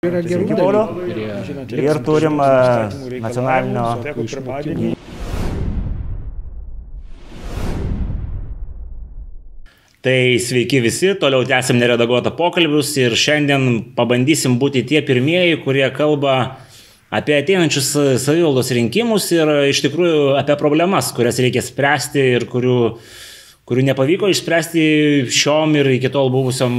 Ir turim nacionalinio. Tai sveiki visi, toliau tęsim neredaguotą pokalbius ir šiandien pabandysim būti tie pirmieji, kurie kalba apie ateinančius savivaldos rinkimus ir iš tikrųjų apie problemas, kurias reikia spręsti ir kurių nepavyko išspręsti šiom ir iki tol buvusiom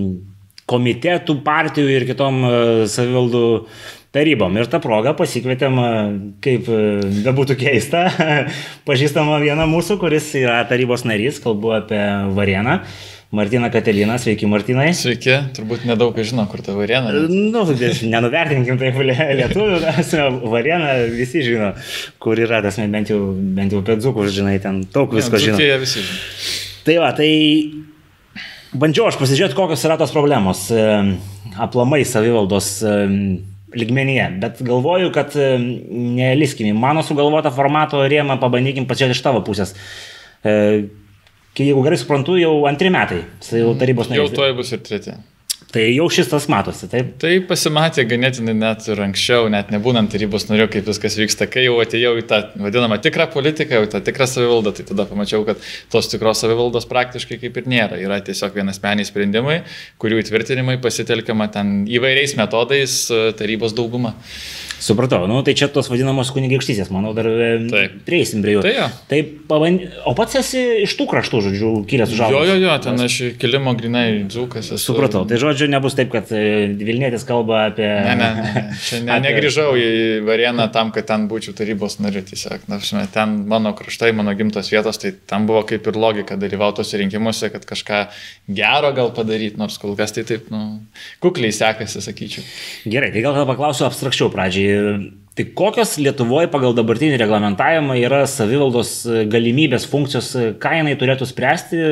komitetų, partijų ir kitom savivaldų tarybom. Ir tą progą pasikvietėm, kaip bebūtų keista, pažįstamą vieną mūsų, kuris yra tarybos narys, kalbu apie Varėną. Martyną Kateliną, sveiki Martynai. Sveiki, turbūt nedaug kas žino, kur ta Varėna. Nenuvertinkim taip lietuvių, Varėną visi žino, kur yra, tas bent jau apie dzūkus, žinai, ten daug visko žino. Dzūkėje visi žino. Tai va, tai bandžiau aš pasižiūrėti, kokios yra tos problemos aplamai savivaldos lygmenyje, bet galvoju, kad neliskim į mano sugalvotą formato rėmą, pabandykim pažiūrėti iš tavo pusės. Jeigu gerai suprantu, jau 2 metai tarybos narys. Jau tuoj bus ir 3. Tai jau šis tas matosi, taip? Tai pasimatė ganėtinai net ir anksčiau, net nebūnant tarybos nariu, kaip viskas vyksta. Kai jau atėjau į tą vadinamą tikrą politiką, jau tą tikrą savivaldą, tai tada pamačiau, kad tos tikros savivaldos praktiškai kaip ir nėra. Yra tiesiog vienasmeniai sprendimai, kurių įtvirtinimai pasitelkiama ten įvairiais metodais tarybos dauguma. Supratau, tai čia tos vadinamos kunigaikštystės, manau, dar prieisim prie jų. Tai o pats esi iš tų kraštų, žodžiu, kilęs užaugęs? Jo, ten aš kilimo grinai dzūkas esu. Supratau, tai žodžiu, nebus taip, kad Vilnietis kalba apie... Ne, negrįžau į Varėną tam, kad ten būčiau tarybos nariu, tiesiog. Ten mano kraštai, mano gimtos vietos, tai tam buvo kaip ir logika dalyvautose rinkimuose, kad kažką gero gal padaryti, nors kol kas tai taip, kukliai sekasi, sakyčiau. Gerai, tai gal paklausiu abstrakčiau pradžiai. Tai kokios Lietuvoje pagal dabartinį reglamentavimą yra savivaldos galimybės, funkcijos, ką jinai turėtų spręsti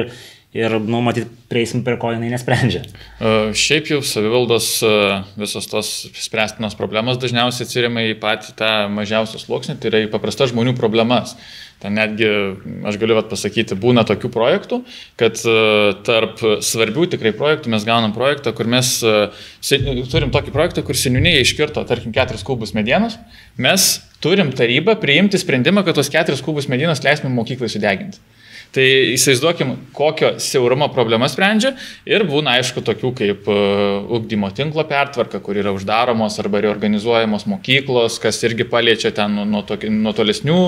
ir matyt, prieisim per ko jinai nesprendžia? Šiaip jau savivaldos visos tos spręstinos problemos dažniausiai atsiriama į patį tą mažiausią sluoksnį, tai yra į paprastas žmonių problemas. Ten netgi, aš galiu pasakyti, būna tokių projektų, kad tarp svarbių tikrai projektų mes gaunam projektą, kur mes turim tokį projektą, kur seniūnija iškirto, tarkim, 4 kubus medienos, mes turim tarybą priimti sprendimą, kad tos 4 kubus medienos leisime mokyklai sudeginti. Tai įsivaizduokim, kokio siaurumo problemas sprendžia ir būna aišku tokių kaip ugdymo tinklo pertvarka, kur yra uždaromos arba reorganizuojamos mokyklos, kas irgi paliečia ten nuo tolesnių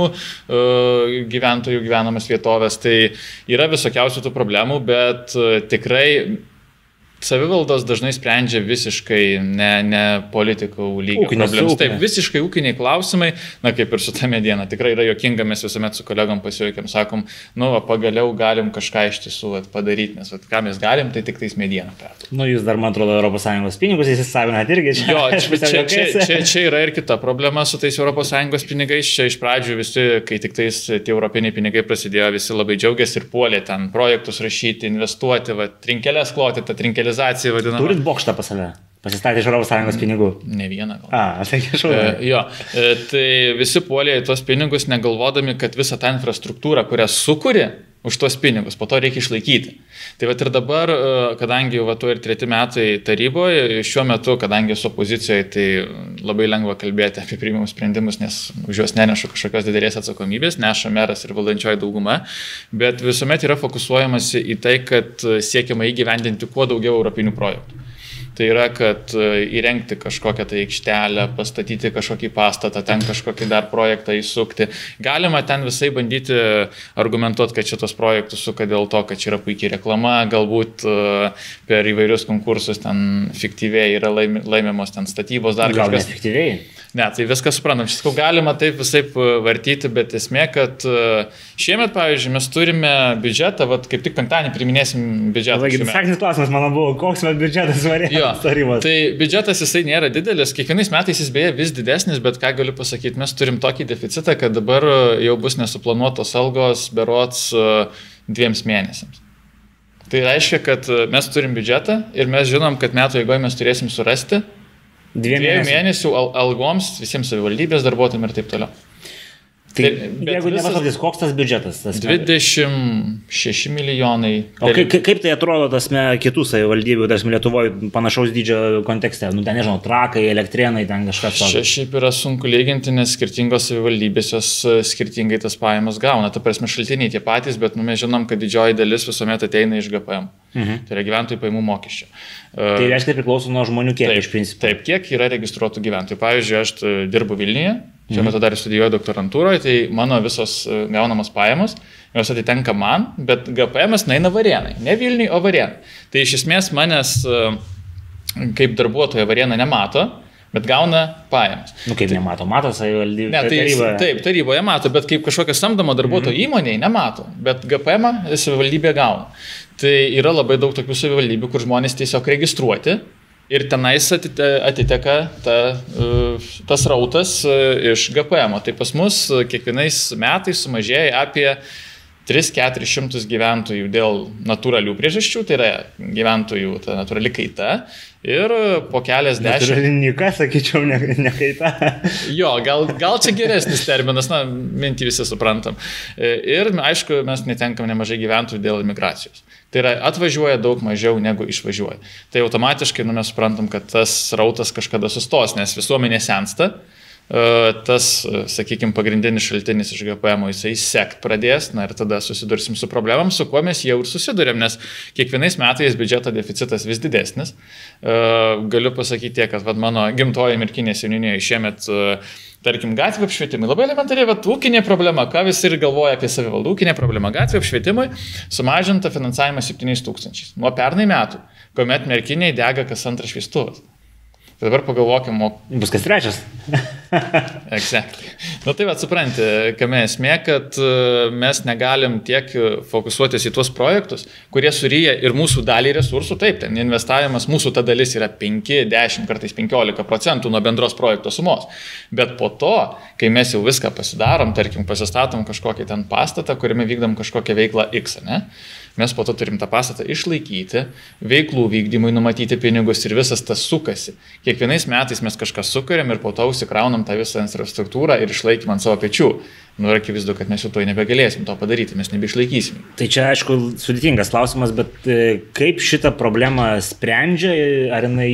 gyventojų gyvenamas vietovės. Tai yra visokiausių tų problemų, bet tikrai savivaldos dažnai sprendžia visiškai ne politikų lygio problemas. Taip, visiškai ūkiniai klausimai, kaip ir su ta mediena. Tikrai yra juokinga, mes visuomet su kolegom pasijuokiam, sakom, pagaliau galim kažką iš tiesų padaryti, nes ką mes galim, tai tik tais medieną perduoti. Jūs dar, man atrodo, ES pinigus įsisavinat irgi čia. Jo, čia yra ir kita problema su tais ES pinigais. Čia iš pradžių visi, kai tik tais tie europiniai pinigai prasidėjo, visi labai džiaugiasi ir puolė ten projektus rašyti, investuoti, trinkelės kloti, tą trinkelės. Turit bokštą pas save? Pasistatė iš ES pinigų? Ne vieną gal. Tai kažkaip. Jo, tai visi puolė į tos pinigus, negalvodami, kad visą tą infrastruktūrą, kurią sukūrė už tos pinigus, po to reikia išlaikyti. Tai ir dabar, kadangi jau ir 3 metai taryboje, šiuo metu, kadangi esu opozicijoje, tai labai lengva kalbėti apie priimamus sprendimus, nes už juos nenešu kažkokios didelės atsakomybės, neša meras ir valdančioji dauguma, bet visuomet yra fokusuojamasi į tai, kad siekiama įgyvendinti kuo daugiau europinių projektų. Tai yra, kad įrengti kažkokią tai aikštelę, pastatyti kažkokį pastatą, ten kažkokį dar projektą įsukti. Galima ten visai bandyti argumentuoti, kad šitos projektus suka dėl to, kad čia yra puikiai reklama, galbūt per įvairius konkursus ten fiktyviai yra laimimos ten statybos, dar kažkas. Gal nefiktyviai? Ne, tai viskas suprantam. Šis galima taip visaip vartyti, bet esmė, kad šiemet, pavyzdžiui, mes turime biudžetą, kaip tik penktadienį priminėsim biudžetą. Sakinis klausimas mano buvo, koks biudžetas Varėnos tarybos? Tai biudžetas jisai nėra didelis, kiekvienais metais jis beje vis didesnis, bet ką galiu pasakyti, mes turim tokį deficitą, kad dabar jau bus nesuplanuotos algos berods 2 mėnesiams. Tai reiškia, kad mes turim biudžetą ir mes žinom, kad metų eigoje mes turėsim surasti 2 mėnesių algoms visiems savivaldybės darbuotojams ir taip toliau. Tai jeigu nepasakys, koks tas biudžetas? 26 milijonai. O kaip tai atrodo kitų savivaldybių, Lietuvoje panašaus dydžio kontekste? Nu, ten nežinau, Trakai, Elektrėnai, ten kažkas. Čia šiaip yra sunku lyginti, nes skirtingos savivaldybės jos skirtingai tas pajamas gauna. Ta prasme, šaltiniai tie patys, bet mes žinom, kad didžioji dalis visuomet ateina iš GPM. Tai yra gyventojų pajamų mokesčio. Tai reiškia, priklauso nuo žmonių kiekio iš principo. Taip, kiek yra registruotų gyventojų. Pavyzdžiui, aš dirbu Vilniuje. Šiuo metu dar studijuoju doktorantūroje, tai mano visos gaunamos pajamos, jos atitenka man, bet GPM-as nueina Varėnai, ne Vilniui, o Varėnai. Tai iš esmės manęs kaip darbuotojo Varėna nemato, bet gauna pajamas. Nu kaip nemato, mato savivaldybė. Ne, tai taryboje. Taip, taryboje mato, bet kaip kažkokią samdomą darbuotojo įmonėje nemato, bet GPM-ą savivaldybė gauna. Tai yra labai daug tokių savivaldybių, kur žmonės tiesiog registruoti. Ir tenais atiteka tas rautas iš GPM. Tai pas mus kiekvienais metais sumažėja apie 300-400 gyventojų dėl natūralių priežasčių, tai yra gyventojų ta natūrali kaita. Ir po keliasdešimt... Natūralinika, sakyčiau, ne kaita. Jo, gal čia geresnis terminas, mintį visi suprantam. Ir aišku, mes netenkam nemažai gyventojų dėl imigracijos. Tai yra atvažiuoja daug mažiau negu išvažiuoja. Tai automatiškai mes suprantam, kad tas rautas kažkada sustos, nes visuomenė sensta. Tas, sakykime, pagrindinis šaltinis iš GPM jisai sekt pradės, ir tada susidursim su problemam, su kuo mes jau ir susidurėm, nes kiekvienais metais biudžeto deficitas vis didesnis. Galiu pasakyti tiek, kad mano gimtoji Merkinė seniūnijoje šiemet, tarkim, gatvių apšvietimui, labai elementariai, ūkinė problema, ką visi ir galvoja apie savivaldą, ūkinė problema, gatvių apšvietimui sumažinta finansavimas 7 000 nuo pernai metų, kuomet Merkinėje dega kas antras šviestuvas. Tai dabar pagalvokim, bus kas trečias. Exactly. Tai supranti, kame esmė, kad mes negalim tiek fokusuotis į tuos projektus, kurie suryja ir mūsų dalį resursų. Taip, ten investavimas, mūsų ta dalis yra 5, 10, kartais 15% nuo bendros projekto sumos. Bet po to, kai mes jau viską pasidarom, tarkim, pasistatom kažkokį ten pastatą, kuriame vykdom kažkokią veiklą X, ne? Mes po to turim tą pastatą išlaikyti, veiklų vykdymui numatyti pinigus ir visas tas sukasi. Kiekvienais metais mes kažką sukuriam ir po to užsikraunam tą visą infrastruktūrą ir išlaikymą ant savo pečių. Ir akivaizdu, kad mes jau to nebegalėsim to padaryti, mes nebeišlaikysim. Tai čia, aišku, sudėtingas klausimas, bet kaip šitą problemą sprendžia, ar ją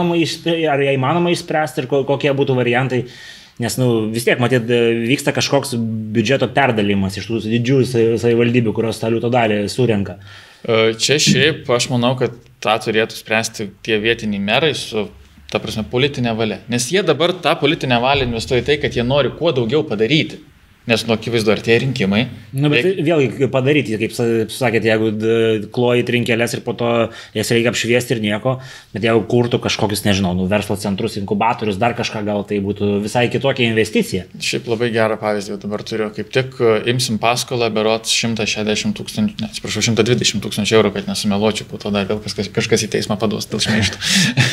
įmanoma išspręsti ir kokie būtų variantai? Nes vis tiek, matyt, vyksta kažkoks biudžeto perdalimas iš tų didžiųjų savivaldybių, kurios tą liūto dalį surenka. Čia šiaip aš manau, kad tą turėtų spręsti tie vietiniai merai su, ta prasme, politinė valia. Nes jie dabar tą politinę valią investuoja tai, kad jie nori kuo daugiau padaryti. Nes akivaizdu artėja rinkimai. Bet vėlgi padaryti, kaip sakėte, jeigu kloji trinkelės ir po to jas reikia apšviesti ir nieko, bet jeigu kurtų kažkokius, nežinau, verslo centrus, inkubatorius, dar kažką, gal tai būtų visai kitokia investicija. Šiaip labai gerą pavyzdį dabar turiu. Kaip tik imsim paskolą, berots 160 000, atsiprašau, 120 000 eurų, kad nesumeluočiau, po to dar vėl kažkas į teismą paduos dėl šmeižto.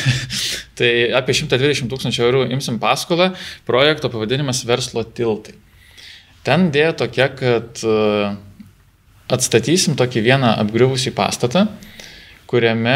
Tai apie 120 000 eurų imsim paskolą, projekto pavadinimas Verslo tiltai. Ten dėja tokia, kad atstatysim tokį vieną apgriuvusį pastatą, kuriame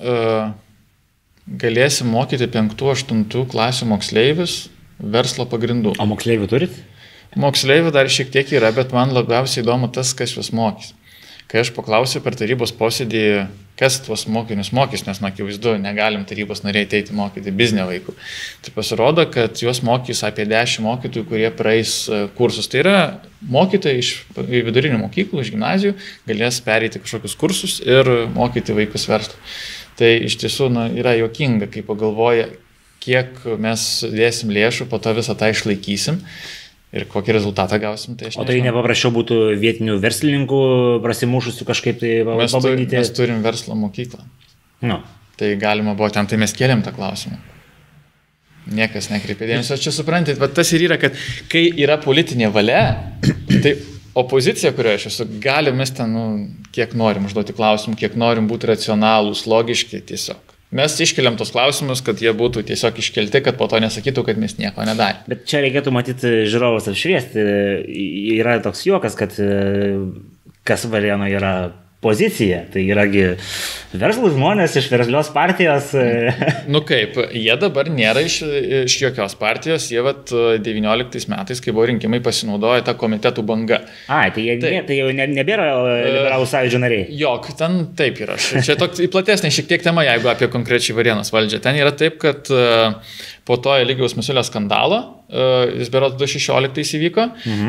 galėsim mokyti 5-8 klasių moksleivius verslo pagrindų. O moksleivių turit? Moksleivių dar šiek tiek yra, bet man labiausiai įdomu tas, kas juos mokys. Kai aš paklausiu per tarybos posėdį, kas tuos mokinius mokys, nes, akivaizdu, negalim tarybos nariai ateiti mokyti biznio vaikų. Tai pasirodo, kad juos mokys apie 10 mokytojų, kurie praeis kursus. Tai yra mokytojai iš vidurinių mokyklų, iš gimnazijų, galės pereiti kažkokius kursus ir mokyti vaikus verslo. Tai iš tiesų yra juokinga, kai pagalvoja, kiek mes dėsim lėšų, po to visą tą išlaikysim. Ir kokį rezultatą gausim, tai aš nežinau. O tai nepaprasčiau būtų vietinių verslininkų prasimušusių kažkaip tai pabandyti? Mes turim verslo mokyklą. No. Tai galima buvo ten, tai mes kėlėm tą klausimą. Niekas nekreipė dėmesio. Čia suprantate, bet tas ir yra, kad kai yra politinė valia, tai opozicija, kurioje aš esu, galim mes ten, kiek norim užduoti klausimų, kiek norim būti racionalūs, logiški tiesiog. Mes iškeliam tos klausimus, kad jie būtų tiesiog iškelti, kad po to nesakytų, kad mes nieko nedarėme. Bet čia reikėtų matyti žiūrovus apšviesti. Yra toks juokas, kad kas Varėnoje yra pozicija. Tai yragi verslų žmonės iš verslios partijos. Nu kaip, jie dabar nėra iš jokios partijos, jie 19 metais, kai buvo rinkimai, pasinaudojo tą komitetų bangą. Tai jau nebėra liberalų sąjūdžio nariai. Jok, ten taip yra. Čia toks platesnė šiek tiek tema, jeigu apie konkrečiai Varėnos valdžią. Ten yra taip, kad po to Eligijaus Masiulio skandalo, jis berods 2016 įvyko,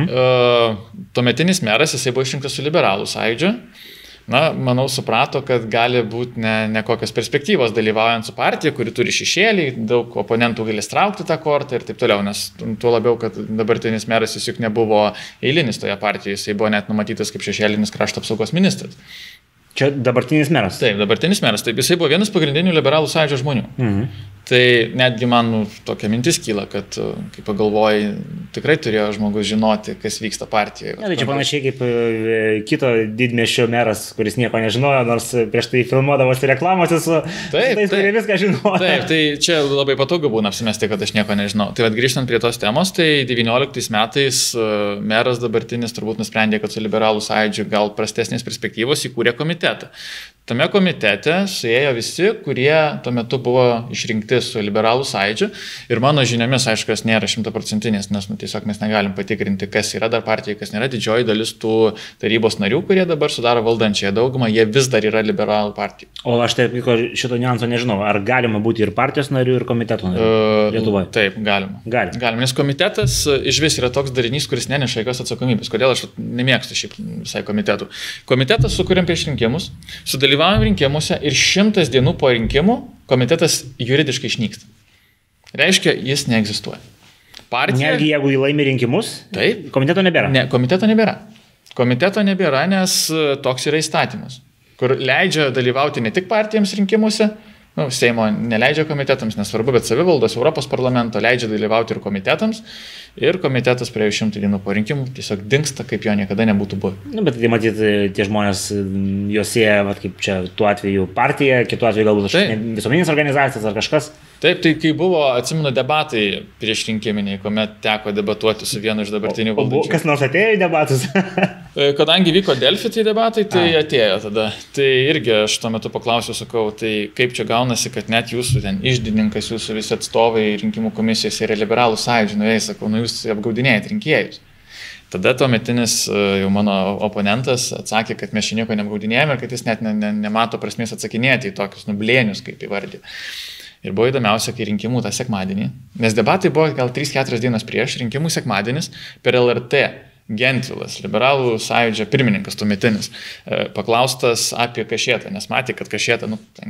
tuometinis meras, jisai buvo išrinktas su liberalų sąjūdžiu. Na, manau, suprato, kad gali būti ne kokios perspektyvos dalyvaujant su partija, kuri turi šešėlį, daug oponentų galės traukti tą kortą ir taip toliau, nes tuo labiau, kad dabartinis meras jis juk nebuvo eilinis toje partijoje, jisai buvo net numatytas kaip šešėlinis krašto apsaugos ministras. Čia dabartinis meras? Taip, dabartinis meras. Taip, jisai buvo vienas pagrindinių liberalų sąjūdžio žmonių. Tai netgi man tokia mintis kyla, kad, kai pagalvojai, tikrai turėjo žmogus žinoti, kas vyksta partijoje. Tai čia panašiai kaip kito didmiesčio meras, kuris nieko nežinojo, nors prieš tai filmuodavosi reklamose su tais, kurie viską žinojo. Taip, tai čia labai patogu būna apsimesti, kad aš nieko nežinau. Tai grįžtant prie tos temos, tai 19 metais meras dabartinis turbūt nusprendė, kad su liberalų sąjūdžiu gal prastesnės perspektyvos įkūrė komitetą. Tame komitete suėjo visi, kurie tuo metu buvo išrinkti su liberalų sąjūdžiu ir mano žiniomis, aišku, jos nėra 100%, nes tiesiog mes negalim patikrinti, kas yra dar partija, kas nėra. Didžioji dalis tų tarybos narių, kurie dabar sudaro valdančiąją daugumą, jie vis dar yra liberalų partija. O aš taip šito niuanso nežinau, ar galima būti ir partijos narių, ir komiteto narių Lietuvoje? Taip, galima. Galima, nes komitetas iš vis yra toks darinys, kuris neneša jokios atsakomybės. Kodėl aš nemėgstu šiaip visai komitetų? Komitetas sukūrėm prieš rinkimus, dalyvaujam rinkimuose ir 100 dienų po rinkimų komitetas juridiškai išnyksta. Reiškia, jis neegzistuoja. Partija... Netgi jeigu jį laimi rinkimus, taip, komiteto nebėra. Ne, komiteto nebėra. Komiteto nebėra, nes toks yra įstatymas, kur leidžia dalyvauti ne tik partijams rinkimuose, Seimo neleidžia komitetams, nesvarbu, bet savivaldos Europos parlamento leidžia dalyvauti ir komitetams. Ir komitetas prie 100 dienų po rinkimų tiesiog dingsta, kaip jo niekada nebūtų buvę. Bet tai matyti, tie žmonės juos sieja, kaip čia tuo atveju partija, kitu atveju galbūt visuomeninės organizacijas ar kažkas. Taip, tai kai buvo, atsimenu, debatai prieš rinkiminiai, kuomet teko debatuoti su vienu iš dabartinių valdančiųjų. Kas nors atėjo į debatus? Kadangi vyko Delfi tai debatai, tai atėjo tada. Tai irgi aš tuo metu paklausiau, sakau, tai kaip čia gaunasi, kad net jūsų ten išdininkas, jūsų visi atstovai rinkimų komisijos yra liberalų sąjūdžių, sakau, jūs apgaudinėjate rinkėjus. Tada tuometinis jau mano oponentas atsakė, kad mes čia nieko neapgaudinėjame ir kad jis net nemato prasmės atsakinėti į tokius nublėnius, kaip įvardė. Ir buvo įdomiausia, kai rinkimų tą sekmadienį, nes debatai buvo gal 3-4 dienas prieš, rinkimų sekmadienis per LRT Gentvilas, liberalų sąjūdžio pirmininkas tuometinis, paklaustas apie Kašėtą, nes matė, kad Kašėta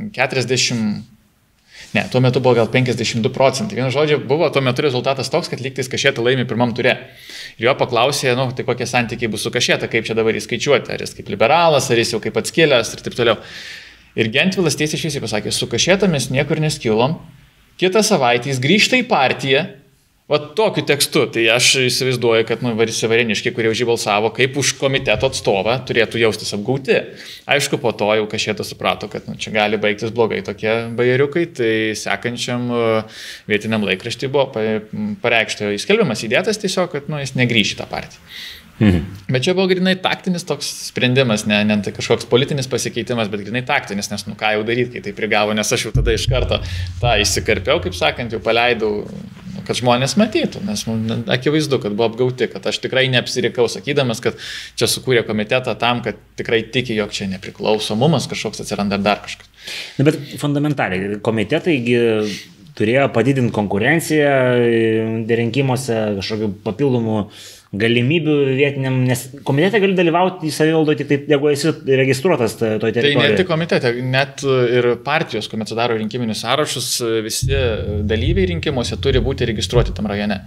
40... Ne, tuo metu buvo gal 52%. Vienu žodžiu, buvo tuo metu rezultatas toks, kad lygtais Kašėta laimi pirmam ture. Ir jo paklausė, tai kokie santykiai bus su Kašėta, kaip čia dabar įskaičiuoti, ar jis kaip liberalas, ar jis jau kaip atskėlęs ir taip toliau. Ir Gentvilas tiesiai šviesiai pasakė, su Kašėta mes niekur neskilom, kitą savaitę jis grįžta į partiją, tokiu tekstu, tai aš įsivaizduoju, kad visi varėniškiai, kurie už jį balsavo, kaip už komiteto atstovą, turėtų jaustis apgauti. Aišku, po to jau Kašėta suprato, kad čia gali baigtis blogai tokie bajeriukai, tai sekančiam vietiniam laikraštį buvo pareikšta įskelbimas įdėtas tiesiog, kad jis negrįš į tą partiją. Bet čia buvo grinai taktinis toks sprendimas, ne tai kažkoks politinis pasikeitimas, bet grinai taktinis, nes ką jau daryti, kai tai prigavo, nes aš jau tada iš karto tą įsikarpiau, kaip sakant, jau paleidau, kad žmonės matytų, nes akivaizdu, kad buvo apgauti, kad aš tikrai neapsirikau, sakydamas, kad čia sukūrė komitetą tam, kad tikrai tiki, jog čia nepriklausomumas kažkoks atsiranda dar kažkas. Bet fundamentaliai, komitetai turėjo padidinti konkurenciją rinkimuose, kažkokių papildomų galimybių vietiniam, nes komitete gali dalyvauti į savivaldoje tik taip, jeigu esi registruotas toje teritorijoje. Tai ne tik komitete, net ir partijos, kuomet sudaro rinkiminius sąrašus, visi dalyviai rinkimuose turi būti registruoti tam rajone.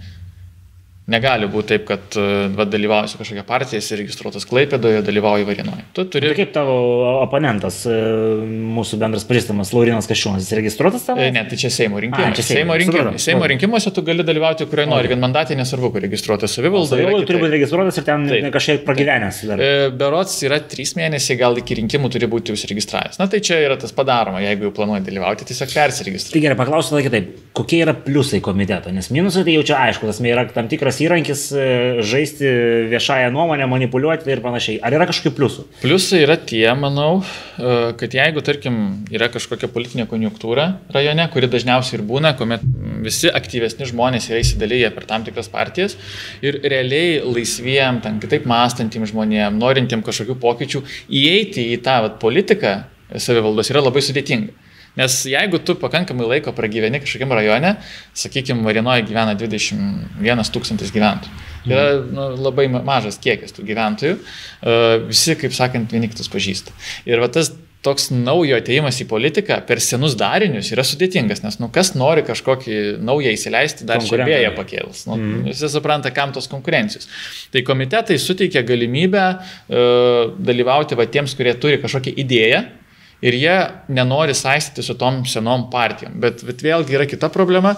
Negali būti taip, kad dalyvauji su kažkokia partija, esi registruotas Klaipėdoje, dalyvauji Varėnoje. Tai kaip tavo oponentas, mūsų bendras pažįstamas Laurinas Kasčiūnas, jis registruotas tavo? Ne, tai čia Seimo rinkimai. Seimo rinkimuose tu gali dalyvauti, kurioje nori, vienmandatė nesvarbu, kur registruotas savivaldoje. Savivaldoje turi būti registruotas ir ten kažkiek pragyvenęs. Berods yra 3 mėnesiai, gal iki rinkimų turi būti užsiregistravęs. Na tai čia yra tas padaroma, jeigu jau planuoji dalyvauti, tiesiog persiregistruoti. Tai gerai, paklausiu tada kitaip, kokie yra pliusai komiteto, nes minusai tai jau čia aišku, tas yra tam tikras geras įrankis žaisti viešąją nuomonę, manipuliuoti ir panašiai. Ar yra kažkokių pliusų? Pliusai yra tie, manau, kad jeigu, tarkim, yra kažkokia politinė konjunktūra rajone, kuri dažniausiai ir būna, kuomet visi aktyvesni žmonės yra įsidalyję per tam tikras partijas ir realiai laisviem, ten kitaip mąstantiem žmonėm, norintiem kažkokių pokyčių, įeiti į tą politiką savivaldos yra labai sudėtinga. Nes jeigu tu pakankamai laiko pragyveni kažkokiam rajone, sakykime, Varėnoje gyvena 21 000 gyventojų. Yra labai mažas kiekis tų gyventojų, visi, kaip sakant, vieni kitus pažįsta. Ir tas toks naujo atėjimas į politiką per senus darinius yra sudėtingas, nes kas nori kažkokį naują įsileisti, dar čia vėją pakėlus. Visi supranta, kam tos konkurencijos. Tai komitetai suteikia galimybę dalyvauti tiems, kurie turi kažkokią idėją, ir jie nenori saistyti su tom senom partijom. Bet vėlgi yra kita problema,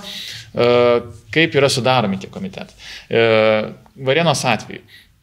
kaip yra sudaromi tie komitetai. Varėnos atveju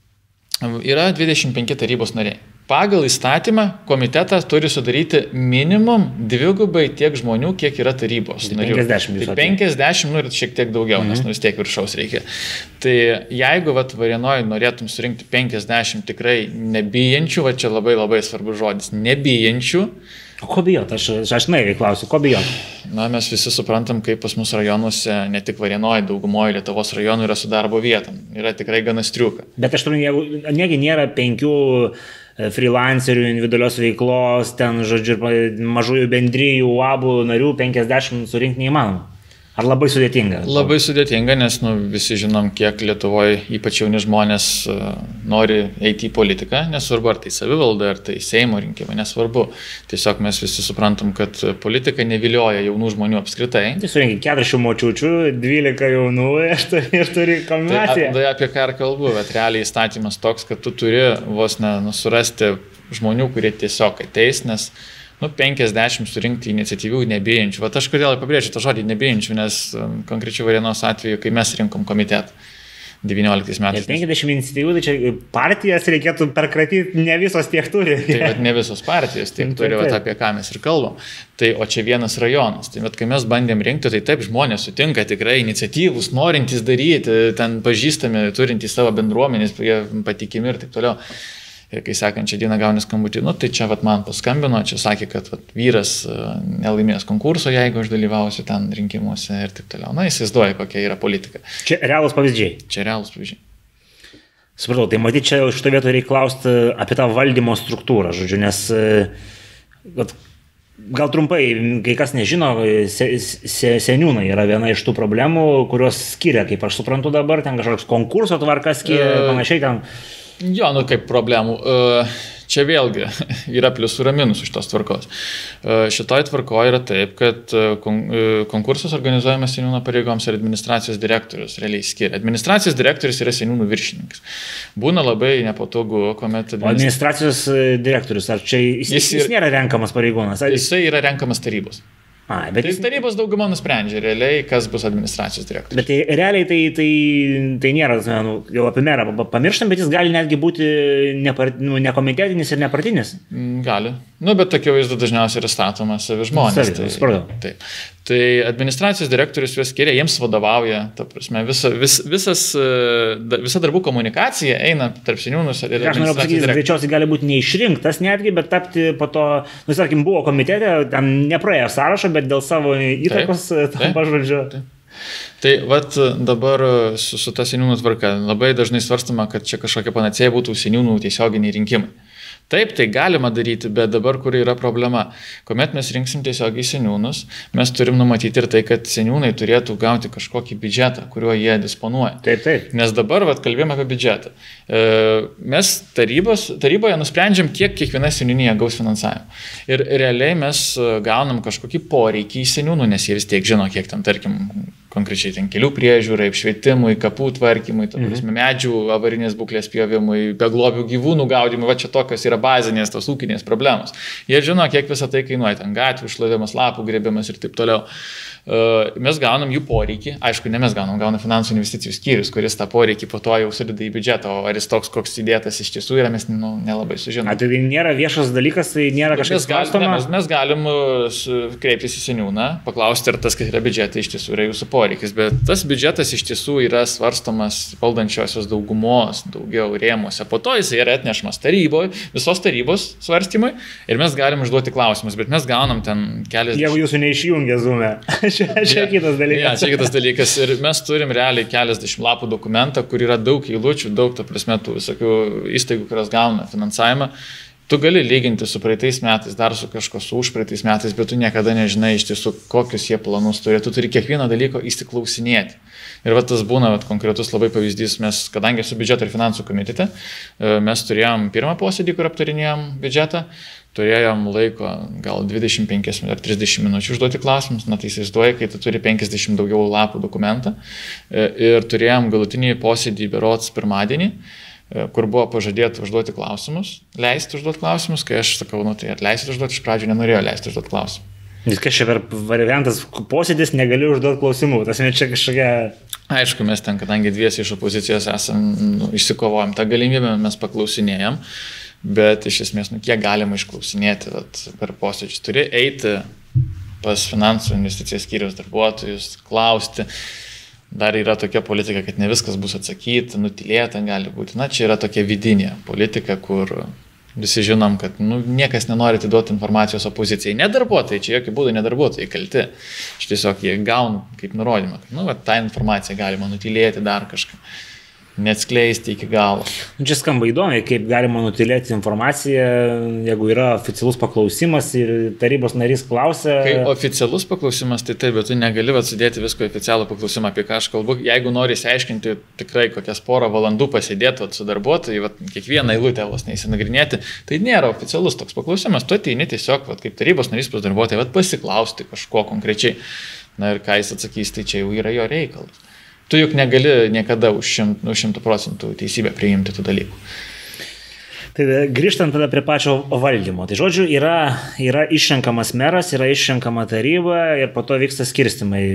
yra 25 tarybos nariai. Pagal įstatymą komitetas turi sudaryti minimum dvigubai tiek žmonių, kiek yra tarybos narių. 50. 50, ir šiek tiek daugiau, nes vis tiek viršaus reikia. Tai jeigu Varėnoje norėtum surinkti 50 tikrai nebijančių, čia labai labai svarbus žodis, nebijančių. O ko bijot? Aš naiviai klausiu, ko bijot? Mes visi suprantam, kaip pas mus rajonuose, ne tik Varėnoje, daugumoje Lietuvos rajonų yra su darbo vietom. Yra tikrai gana striuka. Bet aš turiu, negi nėra 5 freelancerių, individualios veiklos, ten, žodžiu, mažųjų bendrijų, UABų narių 50 surinkti neįmanoma. Ar labai sudėtinga? Labai sudėtinga, nes visi žinom, kiek Lietuvoje, ypač jauni žmonės, nori eiti į politiką, nesvarbu, ar tai savivalda, ar tai Seimo rinkimai, nesvarbu. Tiesiog mes visi suprantam, kad politika nevilioja jaunų žmonių apskritai. Tai surinkai 4 močiučių, 12 jaunų ir turi kombinaciją. Tai apie ką ir kalbu, bet realiai įstatymas toks, kad tu turi vos surasti žmonių, kurie tiesiog ateis, nes 50 surinkti iniciatyvių nebijančių. Aš kodėl pabrėžiu tą žodį nebijančių, nes konkrečiai Varėnos atveju, kai mes rinkom komitetą 19 metais. 50 iniciatyvų, tai čia partijas reikėtų perkratyti, ne visos tiek turi. Tai ne visos partijos tiek turi, apie ką mes ir kalbam. Tai, o čia vienas rajonas. Tai kai mes bandėm rinkti, tai taip žmonės sutinka tikrai iniciatyvus, norintys daryti, ten pažįstami, turintys savo bendruomenės, patikimi ir taip toliau. Ir kai sekančią dieną gauni skambutį, tai čia man paskambino, čia sakė, kad vyras nelaimės konkurso, jeigu aš dalyvausiu ten rinkimuose ir taip toliau. Įsivaizduoja, kokia yra politika. Čia realūs pavyzdžiai. Supratau, tai matyti, čia šito vietoje reikia klausti apie tą valdymo struktūrą, žodžiu, nes gal trumpai, kai kas nežino, seniūnai yra viena iš tų problemų, kurios skiria, kaip aš suprantu dabar, ten kažkoks konkurso tvarka skiria, panašiai ten. Jo, kaip problemų. Čia vėlgi yra pliusų ir minusų šitos tvarkos. Šitoj tvarkoje yra taip, kad konkursas organizuojamas seniūno pareigoms ir administracijos direktorius realiai skiria. Administracijos direktorius yra seniūnų viršininkas. Būna labai nepatogu, kuomet... Administracijos direktorius, ar čia jis nėra renkamas pareigūnas? Jisai yra renkamas tarybos. Bet tarybos dauguma nusprendžia realiai, kas bus administracijos direktorius. Bet realiai tai nėra, jau apie merą pamirštam, bet jis gali netgi būti nekomitetinis ir nepartinis. Gali. Bet tokia vaizda dažniausiai yra statomas savi žmonės. Taip. Tai administracijos direktorius juos skiria, jiems vadovauja, ta prasme, visa darbų komunikacija eina tarp seniūnus ir administracijos direktorius. Greičiausiai gali būti neišrinktas netgi, bet tapti po to, tarkim, buvo komitete, ten nepraėjo sąrašą, bet dėl savo įtakos tampa žodžiu. Tai dabar su ta seniūnų tvarka labai dažnai svarstama, kad čia kažkokia panacėja būtų seniūnų tiesioginiai rinkimai. Taip, tai galima daryti, bet dabar kur yra problema. Kuomet mes rinksim tiesiogiai seniūnus, mes turim numatyti ir tai, kad seniūnai turėtų gauti kažkokį biudžetą, kuriuo jie disponuoja. Taip. Nes dabar kalbėjome apie biudžetą. Mes taryboje nusprendžiam, kiek kiekviena seniūnija gaus finansavimą. Ir realiai mes gaunam kažkokį poreikį į seniūnų, nes jie vis tiek žino, kiek tam, tarkim, konkrečiai ten kelių priežiūrai, apšvietimui, kapų tvarkymui, medžių avarinės būklės pjovimui, beglobių gyvūnų gaudymui, čia tokios yra bazinės tos ūkinės problemos. Jie žino, kiek visą tai kainuoja, ten gatvių šlavimas, lapų grėbimas ir taip toliau. mes gaunam jų poreikį, aišku, ne mes gauna finansų investicijų skyrius, kuris tą poreikį po to jau sudeda į biudžetą, o ar jis toks, koks įdėtas iš tiesų yra, mes nelabai sužinome. Tai nėra viešas dalykas, tai nėra kažkas svarstoma? Mes galim kreiptis į seniūną, paklausti, ar tas, kad yra biudžetai, iš tiesų yra jūsų poreikis, bet tas biudžetas iš tiesų yra svarstomas valdančiosios daugumos daugiau rėmuose, po to jis yra atnešamas taryboje, visos tarybos svarstymui ir mes galim užduoti klausimus, bet mes gaunam ten kelias... Jeigu jūsų neišjungia Zoom'e. Čia kitas dalykas. Ja, čia kitas dalykas. Ir mes turim realiai keliasdešimt lapų dokumentą, kur yra daug eilučių, daug, ta prasme, tų visokių įstaigų, kurios gauna finansavimą. Tu gali lyginti su praeitais metais, dar su kažko su užpraeitais metais, bet tu niekada nežinai iš tiesų, kokius jie planus turi. Tu turi kiekvieno dalyko įsiklausinėti. Ir tas būna konkretus labai pavyzdys, mes, kadangi su biudžeto ir finansų komitete, mes turėjom pirmą posėdį, kur aptarinėjom biudžetą, turėjom laiko gal 25 ar 30 minučių užduoti klausimus, tai įsivaizduoji, kai tu turi 50 daugiau lapų dokumentą ir turėjom galutinį posėdį berods pirmadienį, kur buvo pažadėta užduoti klausimus, leisti užduoti klausimus, kai aš sakau, tai atleisit užduoti, iš pradžių nenorėjau leisti užduoti klausimus. Viskas čia per variantas posėdis, negaliu užduoti klausimų, tas ne čia kažkokia... Aišku, mes ten, kadangi dviesi iš opozicijos išsikovojom tą galimybę, mes paklausinėjom. Bet iš esmės, kiek galima išklausinėti per posėdžius. Turi eiti pas finansų investicijos skyriaus darbuotojus, klausti. Dar yra tokia politika, kad ne viskas bus atsakyta, nutylėta gali būti. Čia yra tokia vidinė politika, kur visi žinom, kad niekas nenori atiduoti informacijos opozicijai. Ne darbuotojai, čia jokių būdų ne darbuotojai kalti. Aš tiesiog jie gaunu kaip nurodymą, kad tą informaciją galima nutylėti dar kažką. Neatskleisti iki galo. Čia skamba įdomiai, kaip galima nutilėti informaciją, jeigu yra oficialus paklausimas ir tarybos narys klausia. Kai oficialus paklausimas, tai taip, bet tu negali sudėti visko į oficialų paklausimą, apie ką aš kalbu. Jeigu nori išsiaiškinti tikrai kokias porą valandų pasėdėti su darbuotojai, kiekvieną eilutę vos neįsinagrinėti, tai nėra oficialus toks paklausimas. Tu ateini tiesiog, kaip tarybos narys pas darbuotojai, pasiklausti kažko konkrečiai. Na ir ką jis atsakys, tai čia jau yra jo reikalas. Tu juk negali niekada už 100% teisybę priimti tų dalykų. Tai grįžtant tada prie pačio valdymo. Tai žodžiu, yra išrenkamas meras, yra išrenkama taryba ir po to vyksta skirstimai.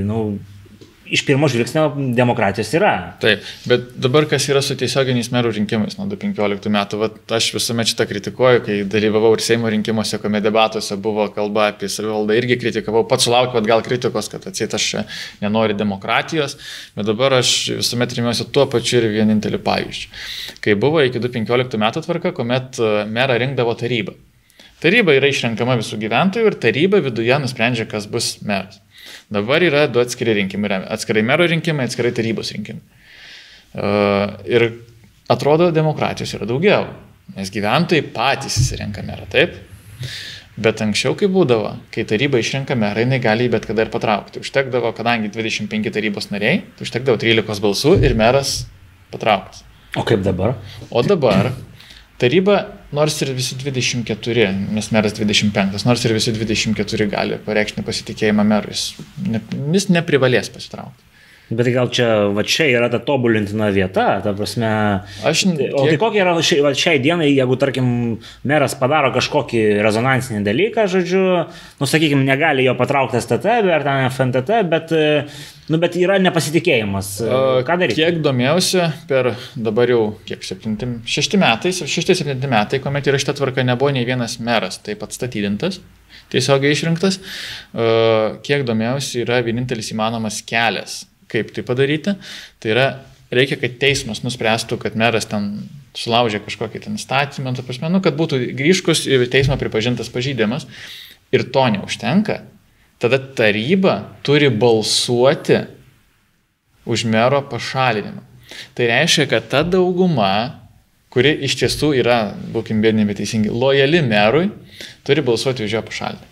Iš pirmo žvilgsnio demokratijos yra. Taip, bet dabar kas yra su tiesioginiais merų rinkimais nuo 2015 metų, aš visuomet šitą kritikuoju, kai dalyvavau ir Seimo rinkimuose, kuomet debatuose buvo kalba apie savivaldą, irgi kritikavau, pats sulaukiu gal kritikos, kad atseit aš nenoriu demokratijos, bet dabar aš visuomet remiuosi tuo pačiu ir vienintelį pavyzdžiu. Kai buvo iki 2015 metų tvarka, kuomet merą rinkdavo taryba. Taryba yra išrenkama visų gyventojų ir taryba viduje nusprendžia, kas bus meras. Dabar yra du atskiri rinkimai, atskirai mero rinkimai, atskirai tarybos rinkimai. Ir atrodo, demokratijos yra daugiau, nes gyventojai patys įsirenka merą, taip? Bet anksčiau, kai būdavo, kai taryba išrenka merą, jinai gali bet kada ir patraukti. Užtekdavo, kadangi 25 tarybos nariai, tai užtekdavo 13 balsų ir meras patrauktas. O kaip dabar? O dabar taryba, nors ir visi 24, nes meras 25, nors ir visi 24 gali pareikšti pasitikėjimą merui, jis neprivalės pasitraukti. Bet gal čia yra ta tobulintina vieta, ta prasme. O tai kokia yra šiai dienai, jeigu, tarkim, meras padaro kažkokį rezonansinį dalyką, žodžiu, sakykime, negali jo patraukti STT ar ten FNTT, bet yra nepasitikėjimas. Ką daryti? Kiek domėjausi per dabar jau 6-7 metai, kuomet yra šita tvarka, nebuvo nei vienas meras taip atstatydintas, tiesiogiai išrinktas, kiek domėjausi yra vienintelis įmanomas kelias. Kaip tai padaryti? Tai yra, reikia, kad teismas nuspręstų, kad meras ten sulaužė kažkokį ten statymą, kad būtų grįžkus į teismą pripažintas pažeidimas. Ir to neužtenka. Tada taryba turi balsuoti už mero pašalinimą. Tai reiškia, kad ta dauguma, kuri iš tiesų yra, būkim bėdini, bet teisingi, lojali merui, turi balsuoti už jo pašalinimą.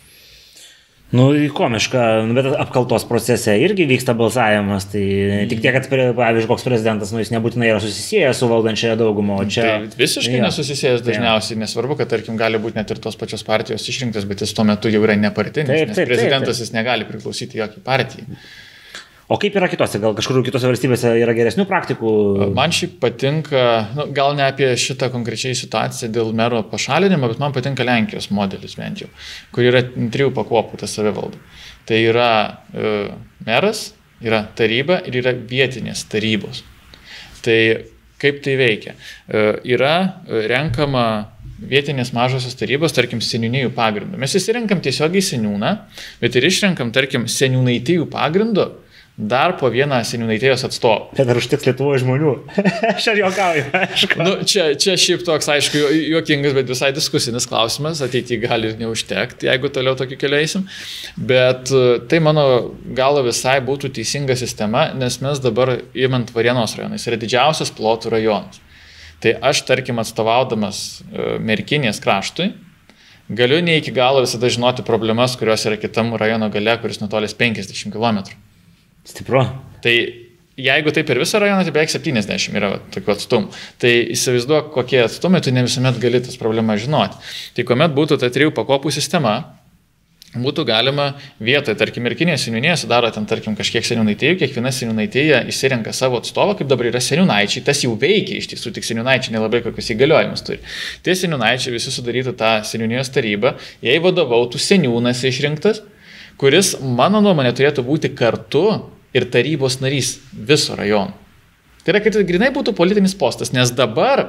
Komiška, bet apkaltos procese irgi vyksta balsavimas, tai tik tiek, kad, pavyzdžiui, koks prezidentas, jis nebūtinai yra susisėjęs su valdančiąją daugumą, o čia... Tai visiškai nesusisėjęs dažniausiai, nesvarbu, kad, tarkim, gali būti net ir tos pačios partijos išrinktas, bet jis tuo metu jau yra nepartinis, nes prezidentas jis negali priklausyti jokiai partijai. O kaip yra kitose, gal kažkur kitose valstybėse yra geresnių praktikų? Man šiaip patinka, gal ne apie šitą konkrečiai situaciją dėl mero pašalinimo, bet man patinka Lenkijos modelis bent jau, kur yra 3 pakopų ta savivalda. Tai yra meras, yra taryba ir yra vietinės tarybos. Tai kaip tai veikia? Yra renkama vietinės mažosios tarybos, tarkim, seniūnijų pagrindu. Mes įsirenkam tiesiogiai seniūną, bet ir išrenkam, tarkim, seniūnaitijų pagrindu dar po vieną seniūnaitijos atstovą. Bet ar užtiks Lietuvoje žmonių? Aš ar juokauju, aišku. Nu, čia šiaip toks, aišku, juokingas, bet visai diskusinis klausimas, ateityje gali ir neužtekti, jeigu toliau tokį kelią eisim. Bet tai mano galo visai būtų teisinga sistema, nes mes dabar įmant Varėnos rajoną, jis yra didžiausias plotų rajonas. Tai aš, tarkim, atstovaudamas Merkinės kraštui, galiu ne iki galo visada žinoti problemas, kurios yra kitam rajono gale, kuris nutolęs 50 km. Stipru. Tai jeigu tai per visą rajoną, tai beveik 70 yra tokių atstumų. Tai įsivaizduok, kokie atstumai, tu ne visuomet gali tas problemas žinoti. Tai kuomet būtų ta 3 pakopų sistema, būtų galima vietoje, tarkim, Merkinėje seniūnėje sudaro ten, tarkim, kažkiek seniūnaitijų, kiekviena seniūnaitija išsirenka savo atstovą, kaip dabar yra seniūnaičiai, tas jau veikia iš tiesų, tik seniūnaičiai nelabai kokius įgaliojimus turi. Tie seniūnaičiai visi sudarytų tą seniūnijos tarybą, jai vadovautų seniūnas išrinktas, kuris, mano nuomonė, turėtų būti kartu ir tarybos narys viso rajono. Tai yra, kad grinai būtų politinis postas, nes dabar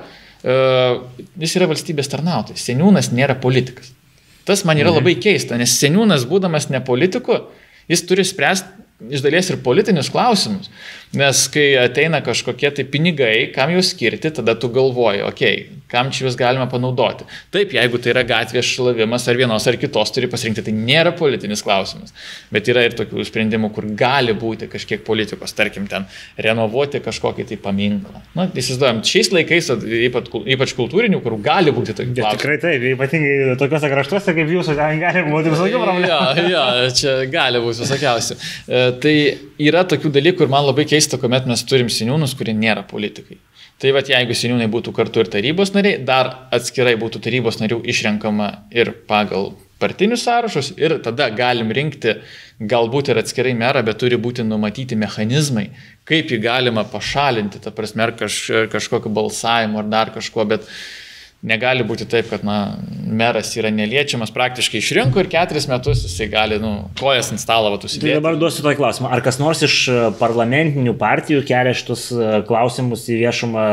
jis yra valstybės tarnautojas, seniūnas nėra politikas. Tas man yra labai keista, nes seniūnas, būdamas ne politiku, jis turi spręsti iš dalies ir politinius klausimus, nes kai ateina kažkokie tai pinigai, kam juos skirti, tada tu galvoji, kam čia juos galima panaudoti. Taip, jeigu tai yra gatvės šlavimas ar vienos ar kitos turi pasirinkti, tai nėra politinis klausimas, bet yra ir tokių sprendimų, kur gali būti kažkiek politikos, tarkim, ten renovuoti kažkokį tai paminklą. Na, įsivaizduojam, šiais laikais, ypač kultūrinių, kur gali būti tokių klausimų. Tikrai taip, ypatingai tokiuose kraštuose kaip jūsų, ten gali būti visokių problemų. Jo, čia gali būti visokiausių. Tai yra tokių dalykų ir man labai keista, kuomet mes turim seniūnus, kurie nėra politikai. Tai vat, jeigu seniūnai būtų kartu ir tarybos nariai, dar atskirai būtų tarybos narių išrenkama ir pagal partinius sąrašus ir tada galim rinkti galbūt ir atskirai merą, bet turi būti numatyti mechanizmai, kaip jį galima pašalinti, ta prasme, ar kažkokio balsavimo ar dar kažko, bet negali būti taip, kad meras yra neliečiamas, praktiškai išrinko ir 4 metus jisai gali kojas ant stalo užsidėti. Tai dabar duosiu tokį klausimą. Ar kas nors iš parlamentinių partijų kelia šitus klausimus į viešumą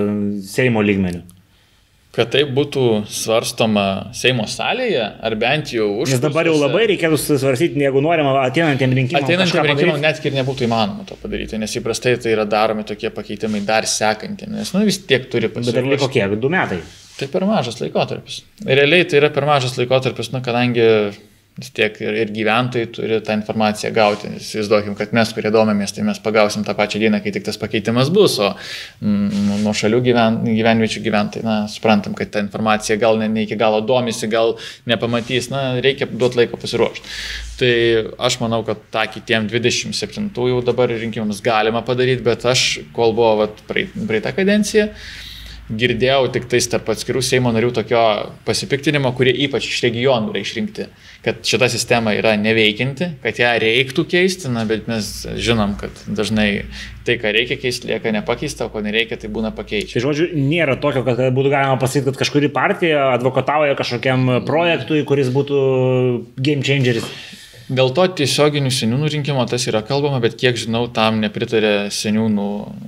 Seimo lygmenių? Kad tai būtų svarstoma Seimo salėje, ar bent jau už... Nes dabar jau labai reikėtų svarstyti, jeigu norima ateinantiem rinkimam. Ateinantiem rinkimam net ir nebūtų įmanoma to padaryti, nes įprastai tai yra daromi tokie pakeitimai dar sekantiem, nes vis tiek turi pasiruošti. Bet dar liko kiek? 2 metai? Tai per mažas laikotarpis. Realiai tai yra per mažas laikotarpis, kadangi vis tiek ir gyventojai turi tą informaciją gauti. Įsivaizduokim, kad mes, kurie domėmės, tai mes pagausim tą pačią dieną, kai tik tas pakeitimas bus, o nuo šalių gyvenviečių gyventojai, suprantam, kad ta informacija gal ne iki galo domisi, gal nepamatys, reikia duoti laiko pasiruošti. Tai aš manau, kad tą kitiem 27 jau dabar rinkimams galima padaryti, bet aš, kol buvo praeitą kadenciją, girdėjau tik tais tarp atskirų Seimo narių tokio pasipiktinimo, kurie ypač iš regionų yra išrinkti, kad šita sistema yra neveikianti, kad ją reiktų keisti, bet mes žinom, kad dažnai tai, ką reikia keisti, lieka nepakeista, o ko nereikia, tai būna pakeičia. Tai žodžiu, nėra tokio, kad būtų galima pasakyti, kad kažkuri partija advokatauja kažkokiam projektui, kuris būtų game changeris. Dėl to tiesioginių seniūnų rinkimo tas yra kalbama, bet kiek žinau, tam nepritarė seniūnų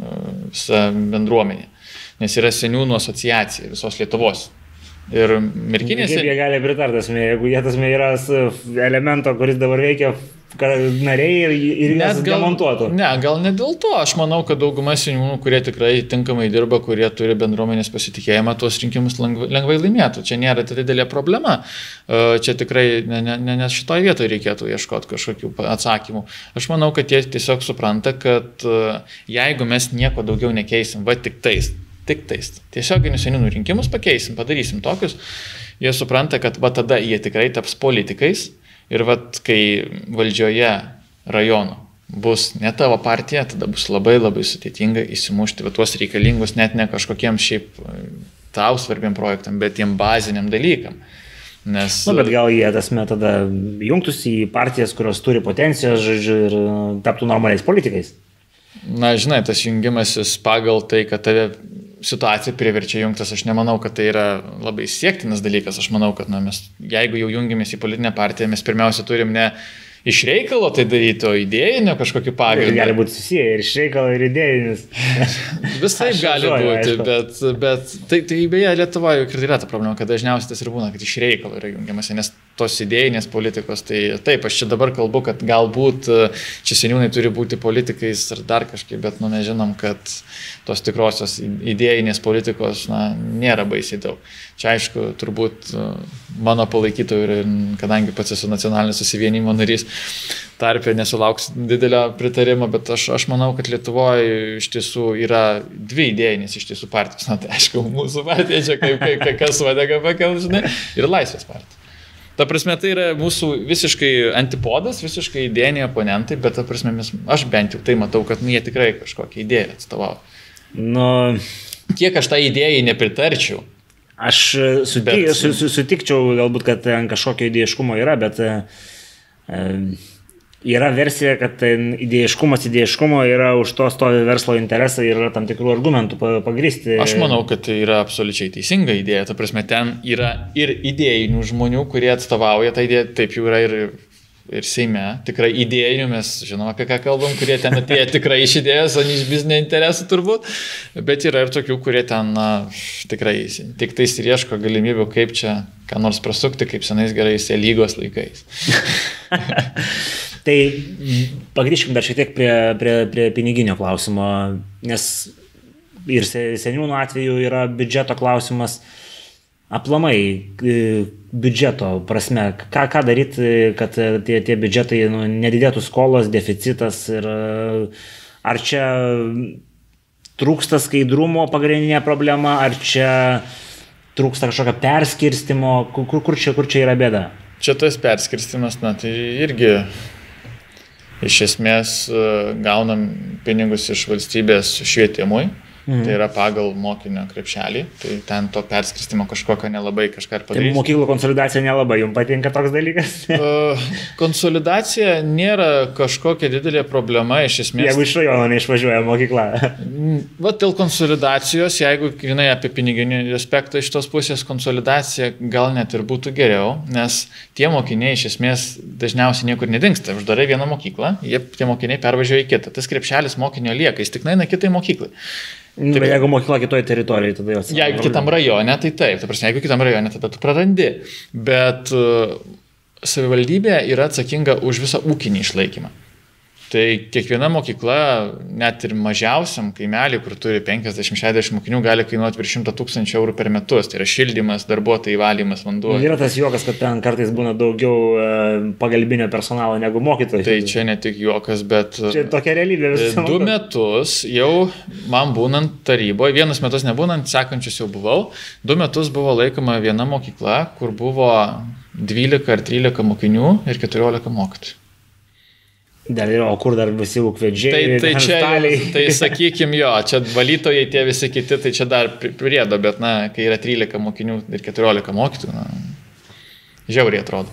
visa bendruomenė. Nes yra seniūnų asociacija visos Lietuvos. Ir Merkinės... Kaip jie gali pritartas, jeigu jie tas yra elemento, kuris dabar veikia nariai ir jas demontuotų. Ne, gal ne dėl to. Aš manau, kad dauguma seniūnų, kurie tikrai tinkamai dirba, kurie turi bendruomenės pasitikėjimą, tuos rinkimus lengvai laimėtų. Čia nėra didelė problema. Čia tikrai ne šitoje vietoje reikėtų ieškoti kažkokių atsakymų. Aš manau, kad jie tiesiog supranta, kad jeigu mes nieko daugiau nekeisim, tik tais. Tiesioginius seniūnų rinkimus pakeisim, padarysim tokius, jie supranta, kad tada jie tikrai taps politikais ir kai valdžioje rajono bus ne tavo partija, tada bus labai labai sudėtinga įsimušti tuos reikalingus net ne kažkokiem šiaip tau svarbiam projektam, bet tiem baziniam dalykam. Nes... bet gal jie tada jungtųsi į partijas, kurios turi potencijos, ir taptų normaliais politikais. Žinai, tas jungimasis pagal tai, kad tave situacija priverčia jungtis, aš nemanau, kad tai yra labai siektinas dalykas. Aš manau, kad mes, jeigu jau jungiamės į politinę partiją, mes pirmiausia turim ne iš reikalo tai daryti, o idėjinio kažkokį pagrindą. Gali būti susiję ir iš reikalo, ir idėjinis. Visai gali būti, bet tai beje Lietuvoje ir yra ta problema, kad dažniausiai tas ir būna, kad iš reikalo yra jungiamasi, nes tos idėjinės politikos, tai taip, aš čia dabar kalbu, kad galbūt čia seniūnai turi būti politikais ar dar kažkaip, bet mes žinom, kad tos tikrosios idėjinės politikos nėra baisiai daug. Čia aišku, turbūt mano palaikytojų ir kadangi pats esu nacionalinio susivienimo narys, tarpė nesulauks didelio pritarimo, bet aš manau, kad Lietuvoje iš tiesų yra dvi idėjinės iš tiesų partijos. Tai aišku, mūsų partija čia kaip kas vadega pakel, žinai, ir Laisvės partija. Ta prasme, tai yra mūsų visiškai antipodas, visiškai idėjiniai oponentai, bet ta prasme, aš bent jau tai matau, kad jie tikrai kažkokią idėją atstovauja. Kiek aš tą idėją nepritarčiau. Aš sutikčiau galbūt, kad kažkokio idėjiškumo yra, bet yra versija, kad idėjiškumo yra už to stovi verslo interesai ir yra tam tikrų argumentų pagristi. Aš manau, kad tai yra absoliučiai teisinga idėja. Ta prasme, ten yra ir idėjinių žmonių, kurie atstovauja tą idėją, taip jau yra ir Seime. Tikrai idėjinių, mes žinom, apie ką kalbam, kurie ten atėjo tikrai iš idėjos, o ne iš biznio interesų turbūt. Bet yra ir tokių, kurie ten tikrai tik tais ir ieško galimybių, kaip čia ką nors prasukti, kaip senais gerais lygos laikais. Tai pagrįžkim dar šiek tiek prie piniginio klausimo, nes ir seniūnų atveju yra biudžeto klausimas. Aplamai biudžeto prasme, ką daryti, kad tie biudžetai nedidėtų skolos, deficitas ir ar čia trūksta skaidrumo pagrindinė problema, ar čia trūksta kažkokio perskirstimo, kur čia yra bėda? Čia tas perskirstimas, tai irgi iš esmės gaunam pinigus iš valstybės švietimui. Tai yra pagal mokinio krepšelį, tai ten to perskirstimo kažkokio nelabai kažką ir padarys. Tai mokyklų konsolidacija nelabai, jums patinka toks dalykas? Konsolidacija nėra kažkokia didelė problema, iš esmės. Jeigu iš rajono neišvažiuoja mokykla. Dėl konsolidacijos, jeigu grinai apie piniginį aspektą iš tos pusės, konsolidacija gal net ir būtų geriau, nes tie mokiniai iš esmės dažniausiai niekur nedingsta. Uždarai vieną mokyklą, tie mokiniai pervažiuoja į kitą. Tas krepšelis mokinio lieka, jis tik nueina kitai mokyklai. Bet jeigu mokykla kitoje teritorijoje, tada jos... Jeigu kitam rajone, tai taip. Ta prasme, jeigu kitam rajone, tada tu prarandi. Bet savivaldybė yra atsakinga už visą ūkinį išlaikymą. Tai kiekviena mokykla, net ir mažiausiam kaimelį, kur turi 50-60 mokinių, gali kainuoti virš 100 000 eurų per metus. Tai yra šildymas, darbuotojai, valymas, vanduo. Yra tas juokas, kad ten kartais būna daugiau pagalbinio personalo negu mokytojų. Tai čia ne tik juokas, bet... Čia tokia realybė visą. 2 metus jau man būnant taryboje, 1 metus nebūnant, sekančius jau buvau, 2 metus buvo laikoma viena mokykla, kur buvo 12 ar 13 mokinių ir 14 mokytojų. O kur dar visi ūkvedžiai? Tai čia, tai sakykim jo, čia valytojai tie visi kiti, tai čia dar priedo, bet kai yra 13 mokinių ir 14 mokytojų, žiauriai atrodo.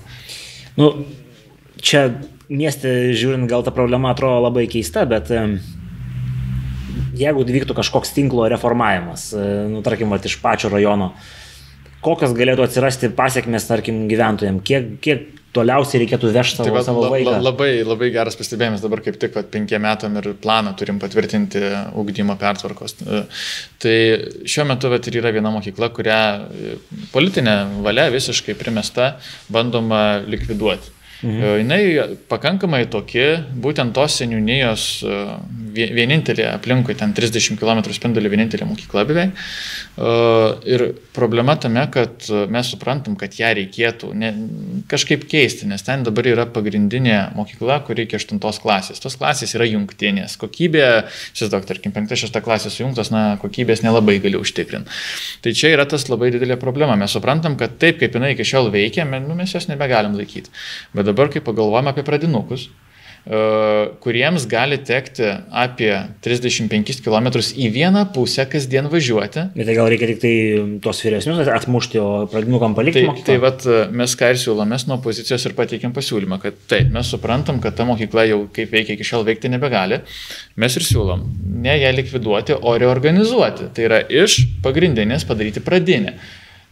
Čia mieste žiūrint, gal ta problema atrodo labai keista, bet jeigu vyktų kažkoks tinklo reformavimas, tarkim, iš pačio rajono, kokios galėtų atsirasti pasiekmes, tarkim, gyventojams, kiek toliausiai reikėtų vežti savo vaiką. Labai geras pastebėjimas, dabar kaip tik 5 metam ir planą turim patvirtinti ugdymo pertvarkos. Tai šiuo metu ir yra viena mokykla, kurią politinė valia visiškai primesta, bandoma likviduoti. Jinai pakankamai toki, būtent tos seniūnijos vienintelė aplinkui, ten 30 km spindulį vienintelė mokykla beveik. Ir problema tame, kad mes suprantam, kad ją reikėtų kažkaip keisti, nes ten dabar yra pagrindinė mokykla, kur reikia 8 klasės. Tos klasės yra jungtinės. Kokybė, tarkim, 5-6 klasės sujungtos, kokybės nelabai gali užtikrinti. Tai čia yra tas labai didelė problema. Mes suprantam, kad taip, kaip jinai iki šiol veikia, mes jos nebegalim laikyti. Bet dabar, kai pagalvojame apie pradinukus, kuriems gali tekti apie 35 km į vieną pusę kasdien važiuoti. Bet tai gal reikia tik tai tos vyresnius atmušti, o pradinukam palikti mokyklą? Tai mes ką ir siūlom, mes nuo opozicijos ir pateikėm pasiūlymą, kad taip, mes suprantam, kad ta mokykla jau kaip veikia iki šiol veikti nebegali. Mes ir siūlom ne ją likviduoti, o reorganizuoti. Tai yra iš pagrindinės padaryti pradinę.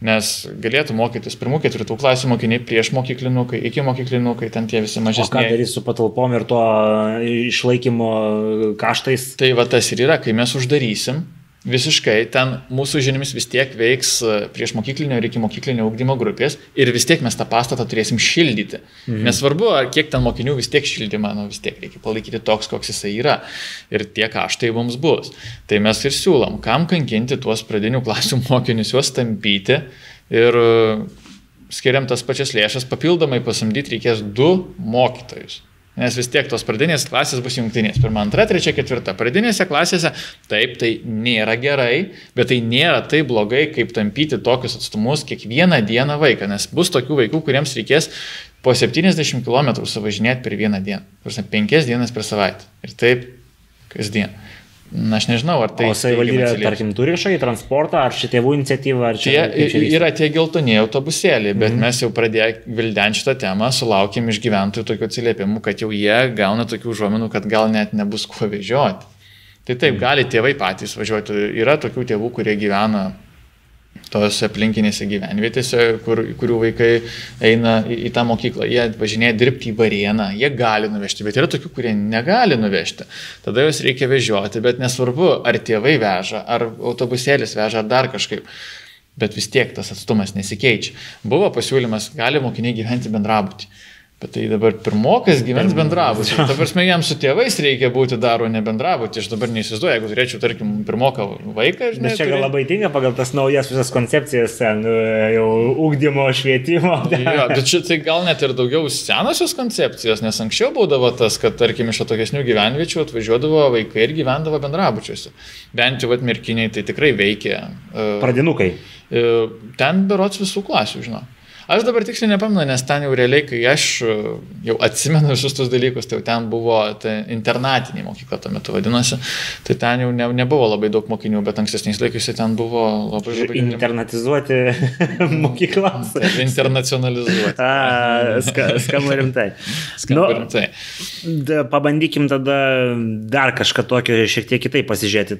Nes galėtų mokytis 1-4 klasių mokiniai, prieš mokyklinukai, iki mokyklinukai, ten tie visi mažesni. O ką darys su patalpom ir to išlaikymo kaštais? Tai va tas ir yra, kai mes uždarysim, visiškai ten mūsų žiniomis vis tiek veiks prieš mokyklinio ir iki mokyklinio ugdymo grupės ir vis tiek mes tą pastatą turėsim šildyti. Nesvarbu, kiek ten mokinių vis tiek šildymą, vis tiek reikia palaikyti toks, koks jisai yra. Ir tie kaštai mums bus. Tai mes ir siūlom, kam kankinti tuos pradinių klasių mokinius, juos tampyti ir skiriam tas pačias lėšas, papildomai pasamdyti reikės 2 mokytojus. Nes vis tiek tos pradinės klasės bus jungtinės. 1, 2, 3, 4. Pradinėse klasėse taip, tai nėra gerai, bet tai nėra taip blogai, kaip tampyti tokius atstumus kiekvieną dieną vaiką. Nes bus tokių vaikų, kuriems reikės po 70 km savažinėti per vieną dieną. 5 dienas per savaitę. Ir taip kasdien. Na, aš nežinau, ar tai... O savivaldybė, tarkim, turi kažkokį transportą, ar čia tėvų iniciatyva, ar čia... Yra tie geltonieji autobusėliai, bet mes jau pradėję vildenti šitą temą, sulaukėm iš gyventojų tokių atsiliepimų, kad jau jie gauna tokių užuominų, kad gal net nebus kuo vežioti. Tai taip, gali tėvai patys važiuoti. Yra tokių tėvų, kurie gyvena tose aplinkinėse gyvenvietėse, kurių vaikai eina į tą mokyklą, jie važinėja dirbti į Varėną, jie gali nuvežti, bet yra tokių, kurie negali nuvežti. Tada juos reikia vežioti, bet nesvarbu, ar tėvai veža, ar autobusėlis veža, ar dar kažkaip. Bet vis tiek tas atstumas nesikeičia. Buvo pasiūlymas, gali mokiniai gyventi bendrabutį. Bet tai dabar pirmokas gyvens bendrabutį. Ta prasme, jam su tėvais reikia būti daro ne bendrabutį. Aš dabar neįsivaizduoju, jeigu turėčiau, tarkim, pirmoką vaiką. Nes čia gal labai tinka pagal tas naujas visas koncepcijas, jau ugdymo, švietimo. Jo, bet čia tai gal net ir daugiau senosios koncepcijos, nes anksčiau būdavo tas, kad, tarkim, iš atokesnių gyvenviečių atvažiuodavo vaikai ir gyvendavo bendrabučiuose. Bent jau Merkiniai tai tikrai veikia. Pradinukai. Ten berods visų klasių, žinau. Aš dabar tiksliai nepamenu, nes ten jau realiai, kai aš jau atsimenu visus tus dalykus, tai jau ten buvo internatinė mokykla tuo metu vadinosi, tai ten jau nebuvo labai daug mokinių, bet ankstesniais laikais ten buvo labai... Internatizuoti mokyklas. Internacionalizuoti. Skamba rimtai. Rimtai. Pabandykim tada dar kažką tokio šiek tiek kitaip pasižiūrėti.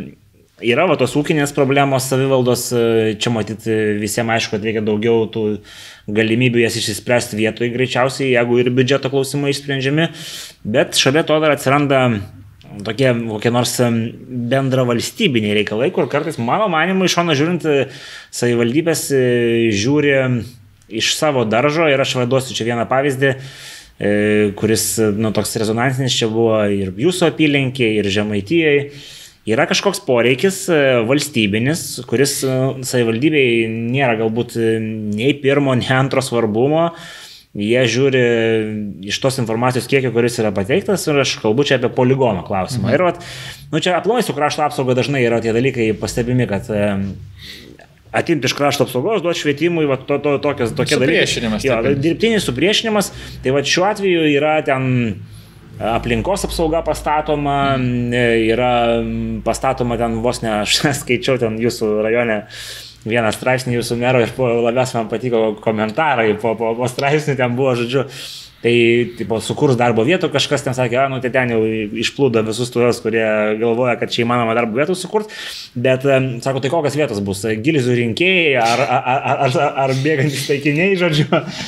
Yra va tos ūkinės problemos savivaldos, čia matyti visiems aišku, kad reikia daugiau tų galimybių jas išsispręsti vietoje greičiausiai, jeigu ir biudžeto klausimai išsprendžiami, bet šalia to dar atsiranda tokie kokie nors bendra valstybiniai reikalai, kur kartais mano manimu iš šono žiūrint savivaldybės žiūri iš savo daržo ir aš vaduosiu čia vieną pavyzdį, kuris toks rezonansinis čia buvo ir jūsų apylinkė, ir Žemaitijai. Yra kažkoks poreikis valstybinis, kuris savivaldybei nėra galbūt nei pirmo, nei antro svarbumo. Jie žiūri iš tos informacijos kiekio, kuris yra pateiktas ir aš kalbu čia apie poligono klausimą. Ir čia aplamai su krašto apsauga dažnai yra tie dalykai pastebimi, kad atimti iš krašto apsaugos, duoti švietimui tokie dalykai. Dirbtinis supriešinimas. Tai šiuo atveju yra ten aplinkos apsauga pastatoma, yra pastatoma ten vos ne, aš skaičiau ten jūsų rajone vieną straipsnį jūsų mero ir labiausiai man patiko komentarai po straipsnį, ten buvo, žodžiu, tai sukurs darbo vietų, kažkas ten sakė, tai ten jau išplūdo visus tuos, kurie galvoja, kad čia įmanoma darbo vietų sukurti, bet sako, tai kokios vietos bus, gilizų rinkėjai ar bėgantys taikiniai, žodžiu.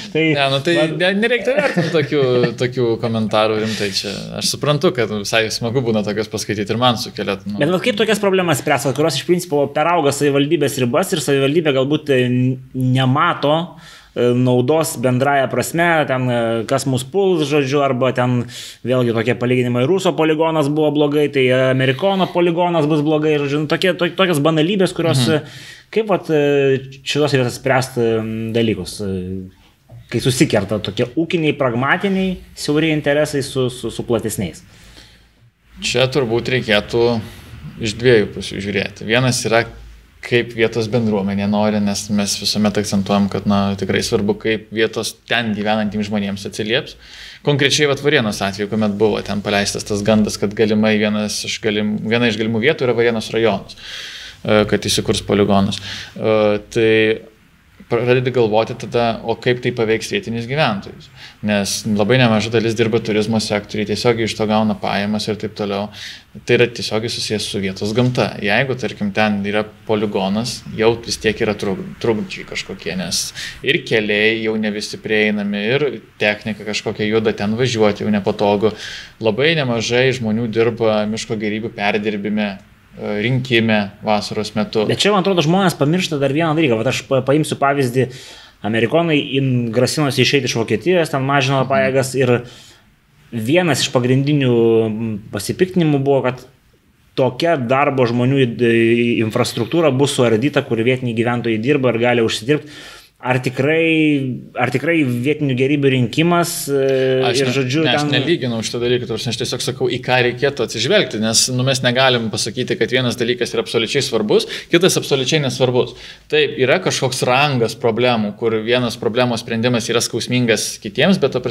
Nereikia vertinti tokių komentarų rimtai čia. Aš suprantu, kad visai smagu būna tokias paskaityti ir man sukelia. Bet kaip tokias problemas spręs, kurios iš principo perauga savivaldybės ribas ir savivaldybė galbūt nemato naudos bendraja prasme, ten kas mus puls, žodžiu, arba ten vėlgi tokie palyginimai, Ruso poligonas buvo blogai, tai Amerikono poligonas bus blogai, žodžiu, tokios banalybės, kurios, kaip šitos vietos spręsti dalykus, kai susikerta tokie ūkiniai, pragmatiniai, siauriai interesai su platesniais. Čia turbūt reikėtų iš dviejų pusių žiūrėti. Vienas yra kaip vietos bendruomenė nori, nes mes visuomet akcentuojam, kad tikrai svarbu, kaip vietos ten gyvenantiems žmonėms atsilieps. Konkrečiai Varėnos atveju, kuomet buvo ten paleistas tas gandas, kad galimai viena iš galimų vietų yra Varėnos rajonas, kad įsikurs poligonas. Tai pradedi galvoti tada, o kaip tai paveiks vietinius gyventojus. Nes labai nemaža dalis dirba turizmo sektoriai, tiesiogiai iš to gauna pajamas ir taip toliau. Tai yra tiesiogiai susijęs su vietos gamta. Jeigu, tarkim, ten yra poligonas, jau vis tiek yra trukdžiai kažkokie, nes ir keliai jau ne visi prieinami, ir technika kažkokia juda, ten važiuoti jau nepatogu. Labai nemažai žmonių dirba miško gėrybių perdirbime, rinkime vasaros metu. Bet čia, man atrodo, žmonės pamiršta dar vieną dalyką. Vat aš paimsiu pavyzdį, amerikonai grasinosi išeiti iš Vokietijos, ten mažino pajėgas ir vienas iš pagrindinių pasipiktinimų buvo, kad tokia darbo žmonių infrastruktūra bus suardyta, kur vietiniai gyventojai dirba ir gali užsidirbti. Ar tikrai vietinių gėrybių rinkimas žodžiu... Aš nelyginau šitą dalyką, aš tiesiog sakau, į ką reikėtų atsižvelgti, nes mes negalim pasakyti, kad vienas dalykas yra absoliučiai svarbus, kitas absoliučiai nesvarbus. Taip, yra kažkoks rangas problemų, kur vienas problemos sprendimas yra skausmingas kitiems, bet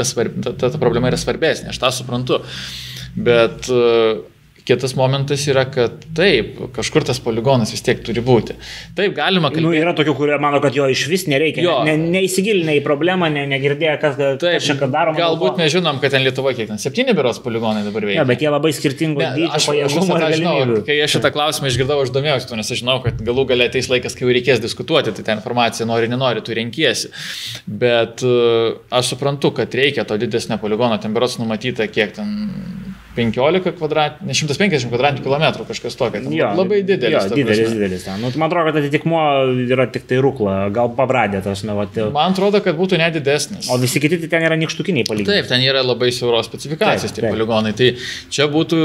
ta problema yra svarbesnė, aš tą suprantu. Bet... Kitas momentas yra, kad taip, kažkur tas poligonas vis tiek turi būti. Taip, galima kalbėti. Yra tokių, kurie mano, kad jo iš vis nereikia. Neįsigilinę į problemą, negirdėję, kas čia daroma. Galbūt mes žinom, kad ten Lietuva kiek ten 7 berods poligonai dabar veikia. Ja, bet jie labai skirtingų dydžių, pajėgumų ir galimybių. Kai aš šitą klausimą išgirdau, aš domėjausi, nes aš žinau, kad galų gale ateis laikas, kai jau reikės diskutuoti, tai tą informaciją nori, nenori, tu renkiesi. Bet aš suprantu, kad reikia to didesnio poligono, ten berods numatyta kiek ten 150 kvadratinių kilometrų, kažkas tokio. Labai didelis. Didelis. Man atrodo, kad atitikmuo yra tik tai Rukla, gal Pabradė. Man atrodo, kad būtų net didesnis. O visi kiti ten yra nykštukiniai poligonai. Taip, ten yra labai siauros specifikacijos tie poligonai. Tai čia būtų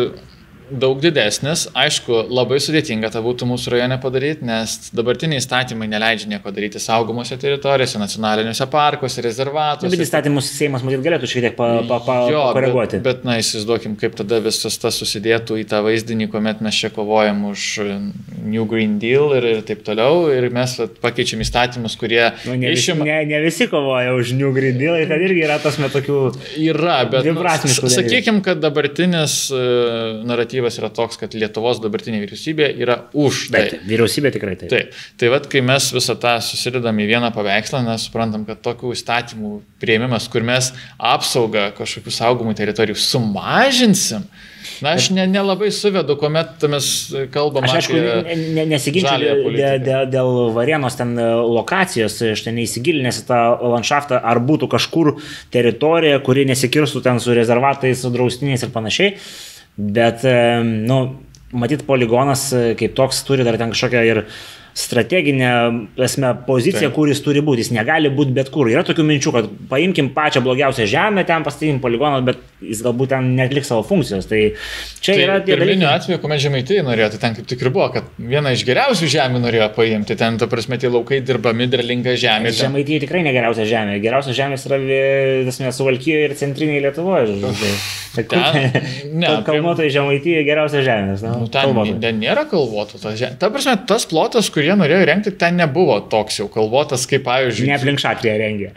daug didesnis. Aišku, labai sudėtinga tą būtų mūsų rajone padaryti, nes dabartiniai įstatymai neleidžia nieko daryti saugomose teritorijose, nacionaliniuose parkuose, rezervatuose. Bet įstatymus Seimas matyt galėtų šiek tiek pakoreguoti. Bet įsivaizduokim, kaip tada visas tas susidėtų į tą vaizdinį, kuomet mes čia kovojam už New Green Deal ir taip toliau, ir mes pakeičiam įstatymus, kurie... Ne visi kovoja už New Green Deal, ir ten irgi yra tas tokių... Yra, bet sakykim, kad dabartinis naratyvas yra toks, kad Lietuvos dabartinė vyriausybė yra už tai. Bet vyriausybė tikrai taip. Taip. Tai vat, kai mes visą tą susidedam į vieną paveikslą, mes suprantam, kad tokių įstatymų priėmimas, kur mes apsaugą kažkokių saugomų teritorijų sumažinsim, na, aš nelabai suvedu, kuomet mes kalbam apie... Aš aišku, nesiginčiu dėl Varėnos ten lokacijos, aš ten neįsigilinęs į tą landšaftą, ar būtų kažkur teritorija, kuri nesikirstų ten su rezervatais, su draustiniais ir panašiai. Bet, matyt, poligonas kaip toks turi dar ten kažkokią ir strateginę poziciją, kur jis turi būti. Jis negali būti bet kur. Yra tokių minčių, kad paimkim pačią blogiausią žemę, ten pastatykim poligoną, bet jis galbūt ten netliks savo funkcijos. Tai čia yra tie dalykai. Pirminiu atveju, kuomet Žemaitija norėjo, tai ten kaip tik ir buvo, kad vieną iš geriausių žemių norėjo paimti. Ten, ta prasme, tie laukai dirbami, derlinga žemė. Žemaitija tikrai negeriausia žemė. Geriausios žemės yra Suvalkijoje ir centrinėje Lietuvoje. Kalnuotoje Žemaitijoje geriausia žemės. Ten nėra kalvotų. Ta prasme, tas plotas, kur jie norėjo rengti, ten nebuvo toks jau kalvotas, kaip pavyzdžiui... Ne aplink Šatriją rengė.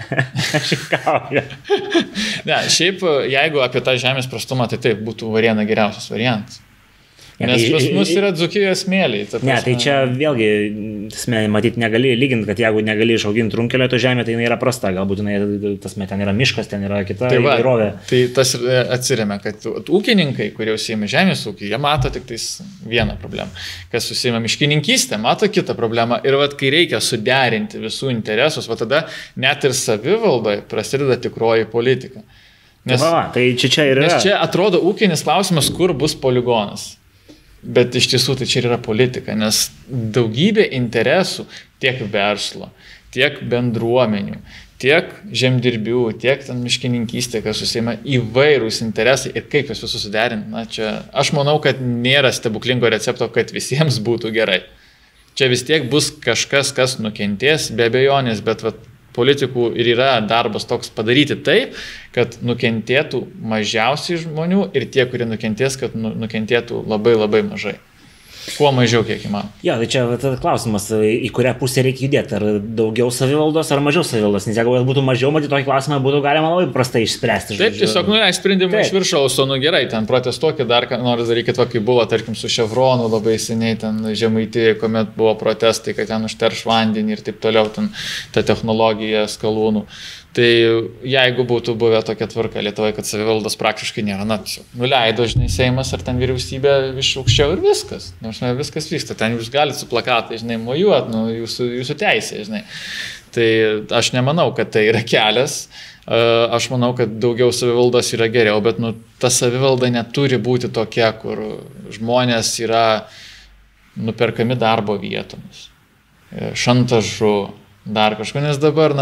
Ne, šiaip, jeigu apie tą žemės prastumą, tai taip, būtų Varėna geriausias variantas. Nes pas mus yra Dzūkijos smėliai. Ne, tai čia vėlgi, matyti, negali lyginti, kad jeigu negali išauginti runkelio to žemė, tai jinai yra prasta. Galbūt ten yra miškas, ten yra kita įvairovė. Tai tas atsiremia, kad ūkininkai, kurie užsiima žemės ūkį, jie mato tik tais vieną problemą. Kas užsiima miškininkystę, mato kitą problemą. Ir vat, kai reikia suderinti visų interesus, tada net ir savivaldai prasideda tikroji politika. Nes, tai čia ir yra. Nes čia atrodo ūkinis klausimas, kur bus poligonas. Bet iš tiesų tai čia yra politika, nes daugybė interesų tiek verslo, tiek bendruomenių, tiek žemdirbių, tiek ten miškininkystė, kas susima įvairūs interesai ir kaip juos visus suderinti. Na, čia aš manau, kad nėra stebuklingo recepto, kad visiems būtų gerai. Čia vis tiek bus kažkas, kas nukentės, be abejonės, bet politikų ir yra darbas toks padaryti taip, kad nukentėtų mažiausiai žmonių ir tie, kurie nukentės, kad nukentėtų labai labai mažai. Kuo mažiau, kiek įmanoma. Jo, tai čia klausimas, į kurią pusę reikia judėti, ar daugiau savivaldos, ar mažiau savivaldos, nes jeigu būtų mažiau, matyt, tokį klausimą būtų galima labai prastai išspręsti. Taip, tiesiog, sprendimai iš viršaus, gerai, ten protestuokit, dar ką nors darykit, kai buvo, tarkim, su Chevronu labai seniai, ten Žemaitėje, kuomet buvo protestai, kad ten užterš vandenį ir taip toliau, ten ta technologija skalūnų. Tai jeigu būtų buvę tokia tvarka Lietuvoje, kad savivaldos praktiškai nėra, nuleido, žinai, Seimas ar ten vyriausybė iš aukščiau ir viskas. Nors viskas vyksta, ten jūs galite su plakatai, žinai, mojuot, jūsų teisė, žinai. Tai aš nemanau, kad tai yra kelias. Aš manau, kad daugiau savivaldos yra geriau, bet ta savivalda neturi būti tokia, kur žmonės yra nuperkami darbo vietomis, šantažu, dar kažko, nes dabar,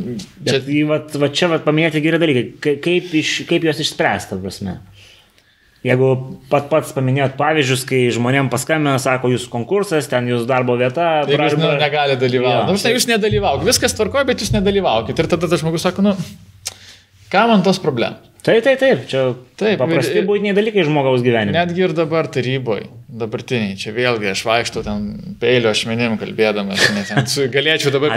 čia paminėti geri dalykai, kaip juos išspręsti, prasme. Jeigu pats paminėjot pavyzdžius, kai žmonėm paskambina, sako, jūsų konkursas, ten jūsų darbo vieta. Tai jūs negali dalyvauti. Jūs nedalyvaukit, viskas tvarkoja, bet jūs nedalyvaukit. Ir tada tas žmogus sako, ką man tos problemos? Taip, čia paprasti būtiniai dalykai žmogaus gyvenime. Netgi ir dabar taryboje, dabartiniai, čia vėlgi aš vaikštau ten peilio ašmenim kalbėdamas, galėčiau dabar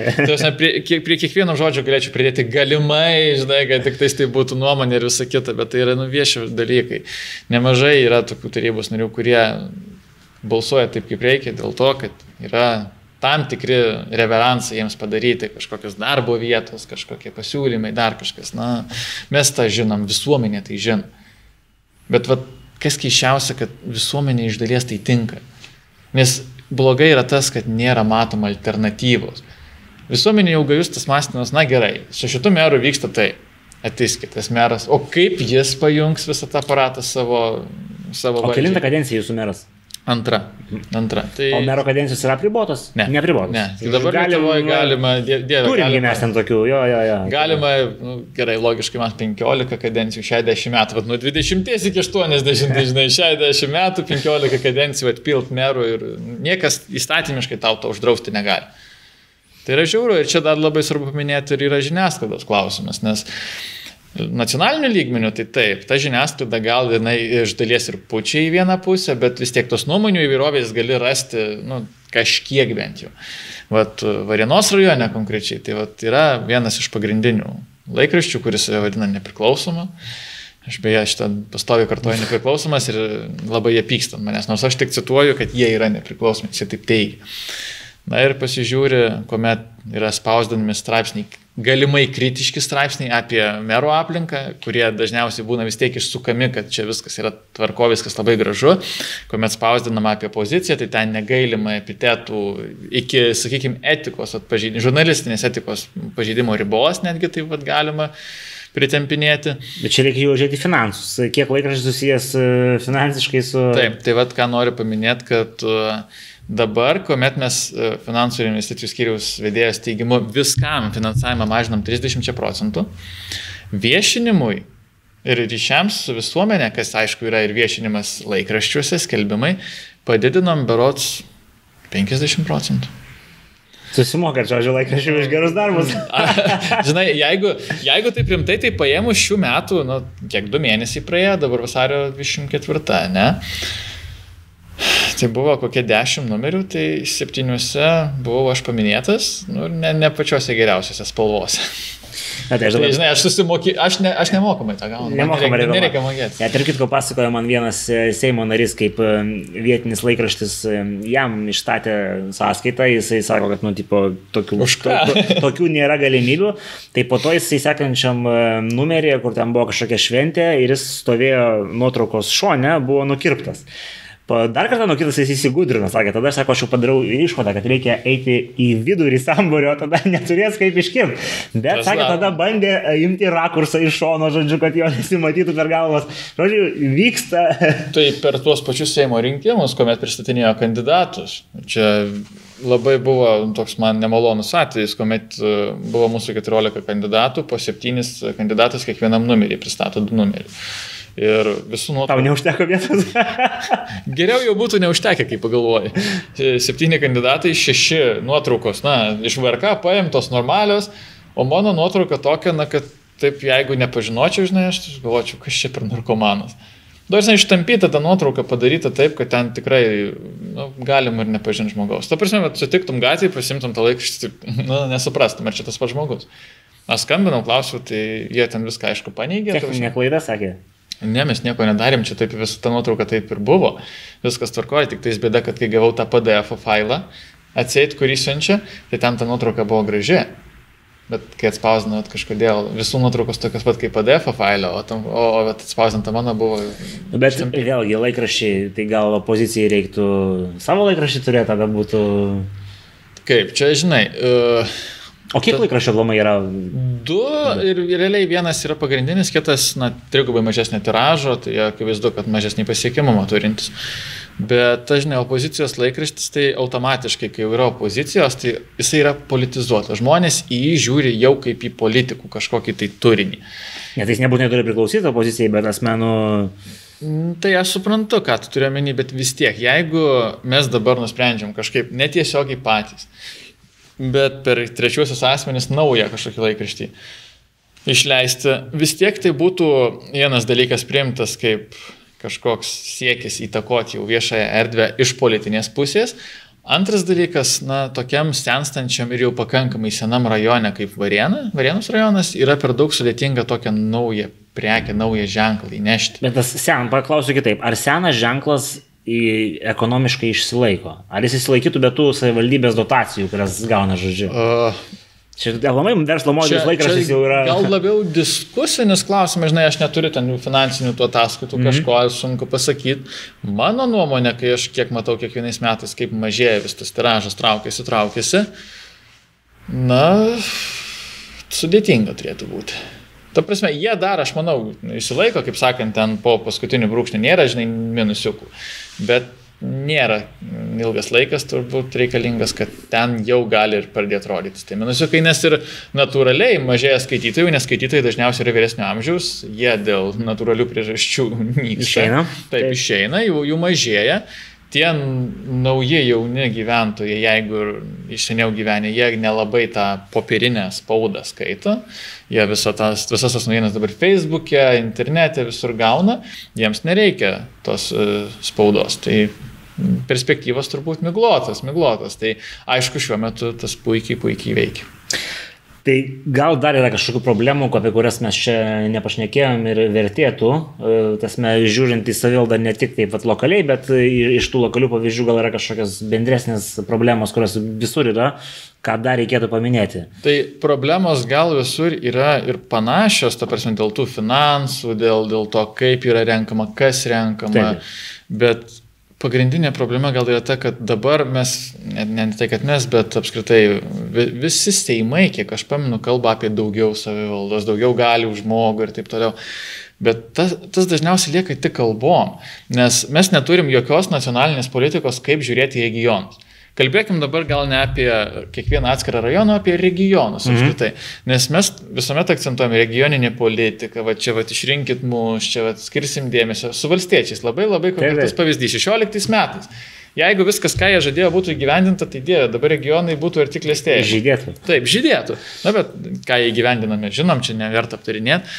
prie kiekvieno žodžio galėčiau pridėti galimai, žinai, kad tik tai būtų nuomonė ir visa kita, bet tai yra vieši dalykai. Nemažai yra tokių tarybos narių, kurie balsuoja taip, kaip reikia, dėl to, kad yra tam tikri reveransai jiems padaryti, kažkokios darbo vietos, kažkokie pasiūlymai, dar kažkas. Mes tą žinom, visuomenė tai žino. Bet kas keiščiausia, kad visuomenė iš dalies tai tinka. Nes blogai yra tas, kad nėra matoma alternatyvos. Visuomenė jau gajus tas mąstymas, gerai, su šitu meru vyksta tai, ateis kitas meras, o kaip jis pajungs visą tą aparatą savo valdžiai. O kelintą kadenciją jūsų meras? Antra. Tai... O mero kadencijos yra apribotos? Ne. Neapribotos. Ne. Dabar Lietuvoje galima... Turim mes ten tokių, jo. Galima, gerai, logiškai mes 15 kadencijų, 60 metų, nuo 20 iki 80, žinai, 60 metų, 15 kadencijų atpilt merų ir niekas įstatymiškai tau to uždrausti negali. Tai yra žiauru ir čia dar labai svarbu paminėti ir yra žiniasklaidos klausimas, nes nacionaliniu lygmeniu, tai taip, ta žiniasklaida gal jinai iš dalies ir pučia į vieną pusę, bet vis tiek tos nuomonių įvairovės gali rasti, kažkiek bent jau. Varėnos rajone konkrečiai, tai yra vienas iš pagrindinių laikraščių, kuris vadina Nepriklausoma. Aš beje šitą pastoviai kartuoju Nepriklausomas ir labai jie pyksta manęs, nors aš tik cituoju, kad jie yra nepriklausomi, jie taip teigia. Ir pasižiūri, kuomet yra spausdinami straipsniai, galimai kritiški straipsniai apie mero aplinką, kurie dažniausiai būna vis tiek išsukami, kad čia viskas yra tvarko, viskas labai gražu. Kuomet spausdinama apie poziciją, tai ten negailima epitetų iki, sakykime, etikos atpažeidimo, žurnalistinės etikos pažeidimo ribos, netgi taip galima pritempinėti. Bet čia reikia jau žiūrėti finansus. Kiek laikraštis susijęs finansiškai su... Taip, tai ką noriu paminėti, kad dabar, kuomet mes finansų ir investicijų skyriaus vedėjos teigimu viskam finansavimą mažinam 30%, viešinimui ir ryšiams su visuomenė, kas aišku yra ir viešinimas laikraščiuose, skelbimai, padidinam berods 50%. Susimokat, žodžiu, laikraščių už gerus darbus. Žinai, jeigu taip rimtai, tai paėmus šių metų, kiek 2 mėnesiai praėjo, dabar vasario 24, ne? Tai buvo kokie 10 numerių, tai 7 buvau aš paminėtas, ne pačiose geriausiose spalvose. Žinai, aš nemokamai tą gaunu. Nereikia mokėti. Ir kitko pasakojo man vienas Seimo narys, kaip vietinis laikraštis jam išstatė sąskaitą, jisai sako, kad tokių nėra galimybių. Tai po to jisai sekančiam numeryje, kur ten buvo kažkokia šventė ir jis stovėjo nuotraukos šone, buvo nukirptas. Dar kartą nukirtas jis įsigudrino, sakė, tada aš jau padarau išvadą, kad reikia eiti į vidurį sambūrio, tada neturės kaip iškirpti. Bet, sakė, tada bandė imti rakursą iš šono, žodžiu, kad jo nesimatytų per galvas. Žodžiu, vyksta. Tai per tuos pačius Seimo rinkimus, kuomet pristatinėjo kandidatus. Čia labai buvo toks man nemalonus atvejis, kuomet buvo mūsų 14 kandidatų, po 7 kandidatas kiekvienam numerį pristato 2 numerį. Ir visų nuotraukų. Tau neužteko vietos? Geriau jau būtų neužtekę, kaip pagalvoji. 7 kandidatai, 6 nuotraukos, iš VRK paimtos normalios, o mano nuotrauka tokia, kad taip, jeigu nepažinočiau, žinai, aš galvočiau, kas čia per narkomanas. Dažnai ištampyta ta nuotrauka padaryta taip, kad ten tikrai galim ir nepažinti žmogaus. Ta prasme, sutiktum gatvį, pasimtum tą laikraštį, nesuprastum, ar čia tas pats žmogus. Aš skambinau, klausiau, tai jie ten viską aišku paneigė. Techninė klaida, sakė. Ne, mes nieko nedarėm, čia taip visą tą nuotrauką taip ir buvo. Viskas tvarkoja, tik tais bėda, kad kai gavau tą PDF failą, atseit, kurį siunčia, tai ten ta nuotrauka buvo graži. Bet kai atspausdinau, kažkodėl visų nuotraukos tokios pat kaip PDF failio, o atspausdinta mano buvo... Bet vėlgi laikraščiai, tai gal opozicijai reiktų savo laikraštį turėti, tada būtų... Kaip, čia žinai... O kiek laikraščio aplamai yra? 2 ir realiai vienas yra pagrindinis, kitas, 3 mažesnė tiražo, tai akivaizdu, kad mažesnį pasiekimumą turintis. Bet, žinai, opozicijos laikraštis, tai automatiškai, kai jau yra opozicijos, tai jisai yra politizuotas. Žmonės į jį žiūri jau kaip į politikų kažkokį tai turinį. Net jis nebūtinai turi priklausyti opozicijai, bet asmenų... Tai aš suprantu, ką tu turi omeny, bet vis tiek, jeigu mes dabar nusprendžiam kažkaip netiesiogiai patys, bet per trečiuosius asmenis naują kažkokį laikraštį išleisti, vis tiek tai būtų vienas dalykas priimtas kaip kažkoks siekis įtakoti jau viešąją erdvę iš politinės pusės. Antras dalykas, tokiam senstančiam ir jau pakankamai senam rajone kaip Varėnos rajonas, yra per daug sudėtinga tokią naują prekę, naują ženklą įnešti. Bet tas paklausiu kitaip, ar senas ženklas ekonomiškai išsilaiko? Ar jis išsilaikytų be tų savivaldybės dotacijų, kurias gauna, žodžiu? Čia aplamai verslo modelis laikraštis jau yra... Gal labiau diskusinis klausimas, žinai, aš neturiu ten finansinių tų ataskaitų, kažko sunku pasakyti. Mano nuomonė, kai aš kiek matau kiekvienais metais, kaip mažėja vis tas tiražas, traukiasi, sudėtinga turėtų būti. Ta prasme, jie dar, aš manau, išsilaiko, kaip sakant, ten po paskutinių brūkšnių nėra, žinai, minusiukų, bet nėra ilgas laikas turbūt reikalingas, kad ten jau gali ir pradėti rodytis. Tai minusiukai, nes ir natūraliai mažėja skaitytojų, nes skaitytojai dažniausiai yra vyresnio amžiaus, jie dėl natūralių priežasčių nyksta. Taip, išeina, jų mažėja. Tie nauji jauni gyventojai, jeigu iš seniau gyvenė, jie nelabai tą popierinę spaudą skaito, jie visas tas naujienas dabar Facebook'e, internete visur gauna, jiems nereikia tos spaudos. Tai perspektyvos turbūt miglotas. Tai aišku, šiuo metu tas puikiai veikia. Tai gal dar yra kažkokių problemų, apie kurias mes čia nepašnekėjom ir vertėtų, tasme, žiūrint į savivaldą ne tik taip lokaliai, bet iš tų lokalių pavyzdžių gal yra kažkokios bendresnės problemos, kurios visur yra, ką dar reikėtų paminėti. Tai problemos gal visur yra ir panašios, ta prasme, dėl tų finansų, dėl to, kaip yra renkama, kas renkama, bet pagrindinė problema gal yra ta, kad dabar mes, ne tai, kad mes, bet apskritai visi seimai, kiek aš pamenu, kalba apie daugiau savivaldos, daugiau galių žmogų ir taip toliau. Bet tas dažniausiai lieka tik kalbom, nes mes neturim jokios nacionalinės politikos, kaip žiūrėti į regionus. Kalbėkim dabar gal ne apie kiekvieną atskirą rajoną, apie regionus apskritai. Nes mes visuomet akcentuojame regioninę politiką, čia išrinkit mus, čia skirsim dėmesio su valstiečiais. Labai konkretus pavyzdys. 16 metais. Jeigu viskas, ką jie žadėjo, būtų įgyvendinta, tai dieve, dabar regionai būtų ir tik klestėjai. Žydėtų. Taip, žydėtų. Bet ką jie įgyvendiname, žinom, čia neverta aptarinėti,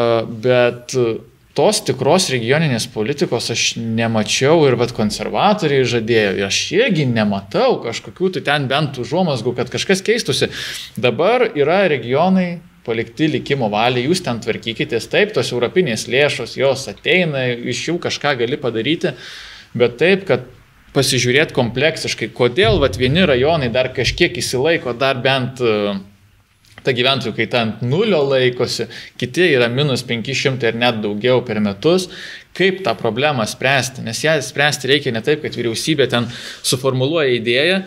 bet tos tikros regioninės politikos aš nemačiau ir konservatoriai žadėjo, aš irgi nematau kažkokių tai ten bent užuomazgų, kad kažkas keistusi. Dabar yra regionai palikti likimo valiai, jūs ten tvarkykitės, taip, tos europinės lėšos, jos ateina, iš jų kažką gali padaryti, bet taip, kad pasižiūrėti kompleksiškai, kodėl vieni rajonai dar kažkiek įsilaiko, dar bent ta gyventojų kaita ant nulio laikosi, kiti yra minus 500 ir net daugiau per metus, kaip tą problemą spręsti, nes ją spręsti reikia ne taip, kad vyriausybė ten suformuluoja idėją,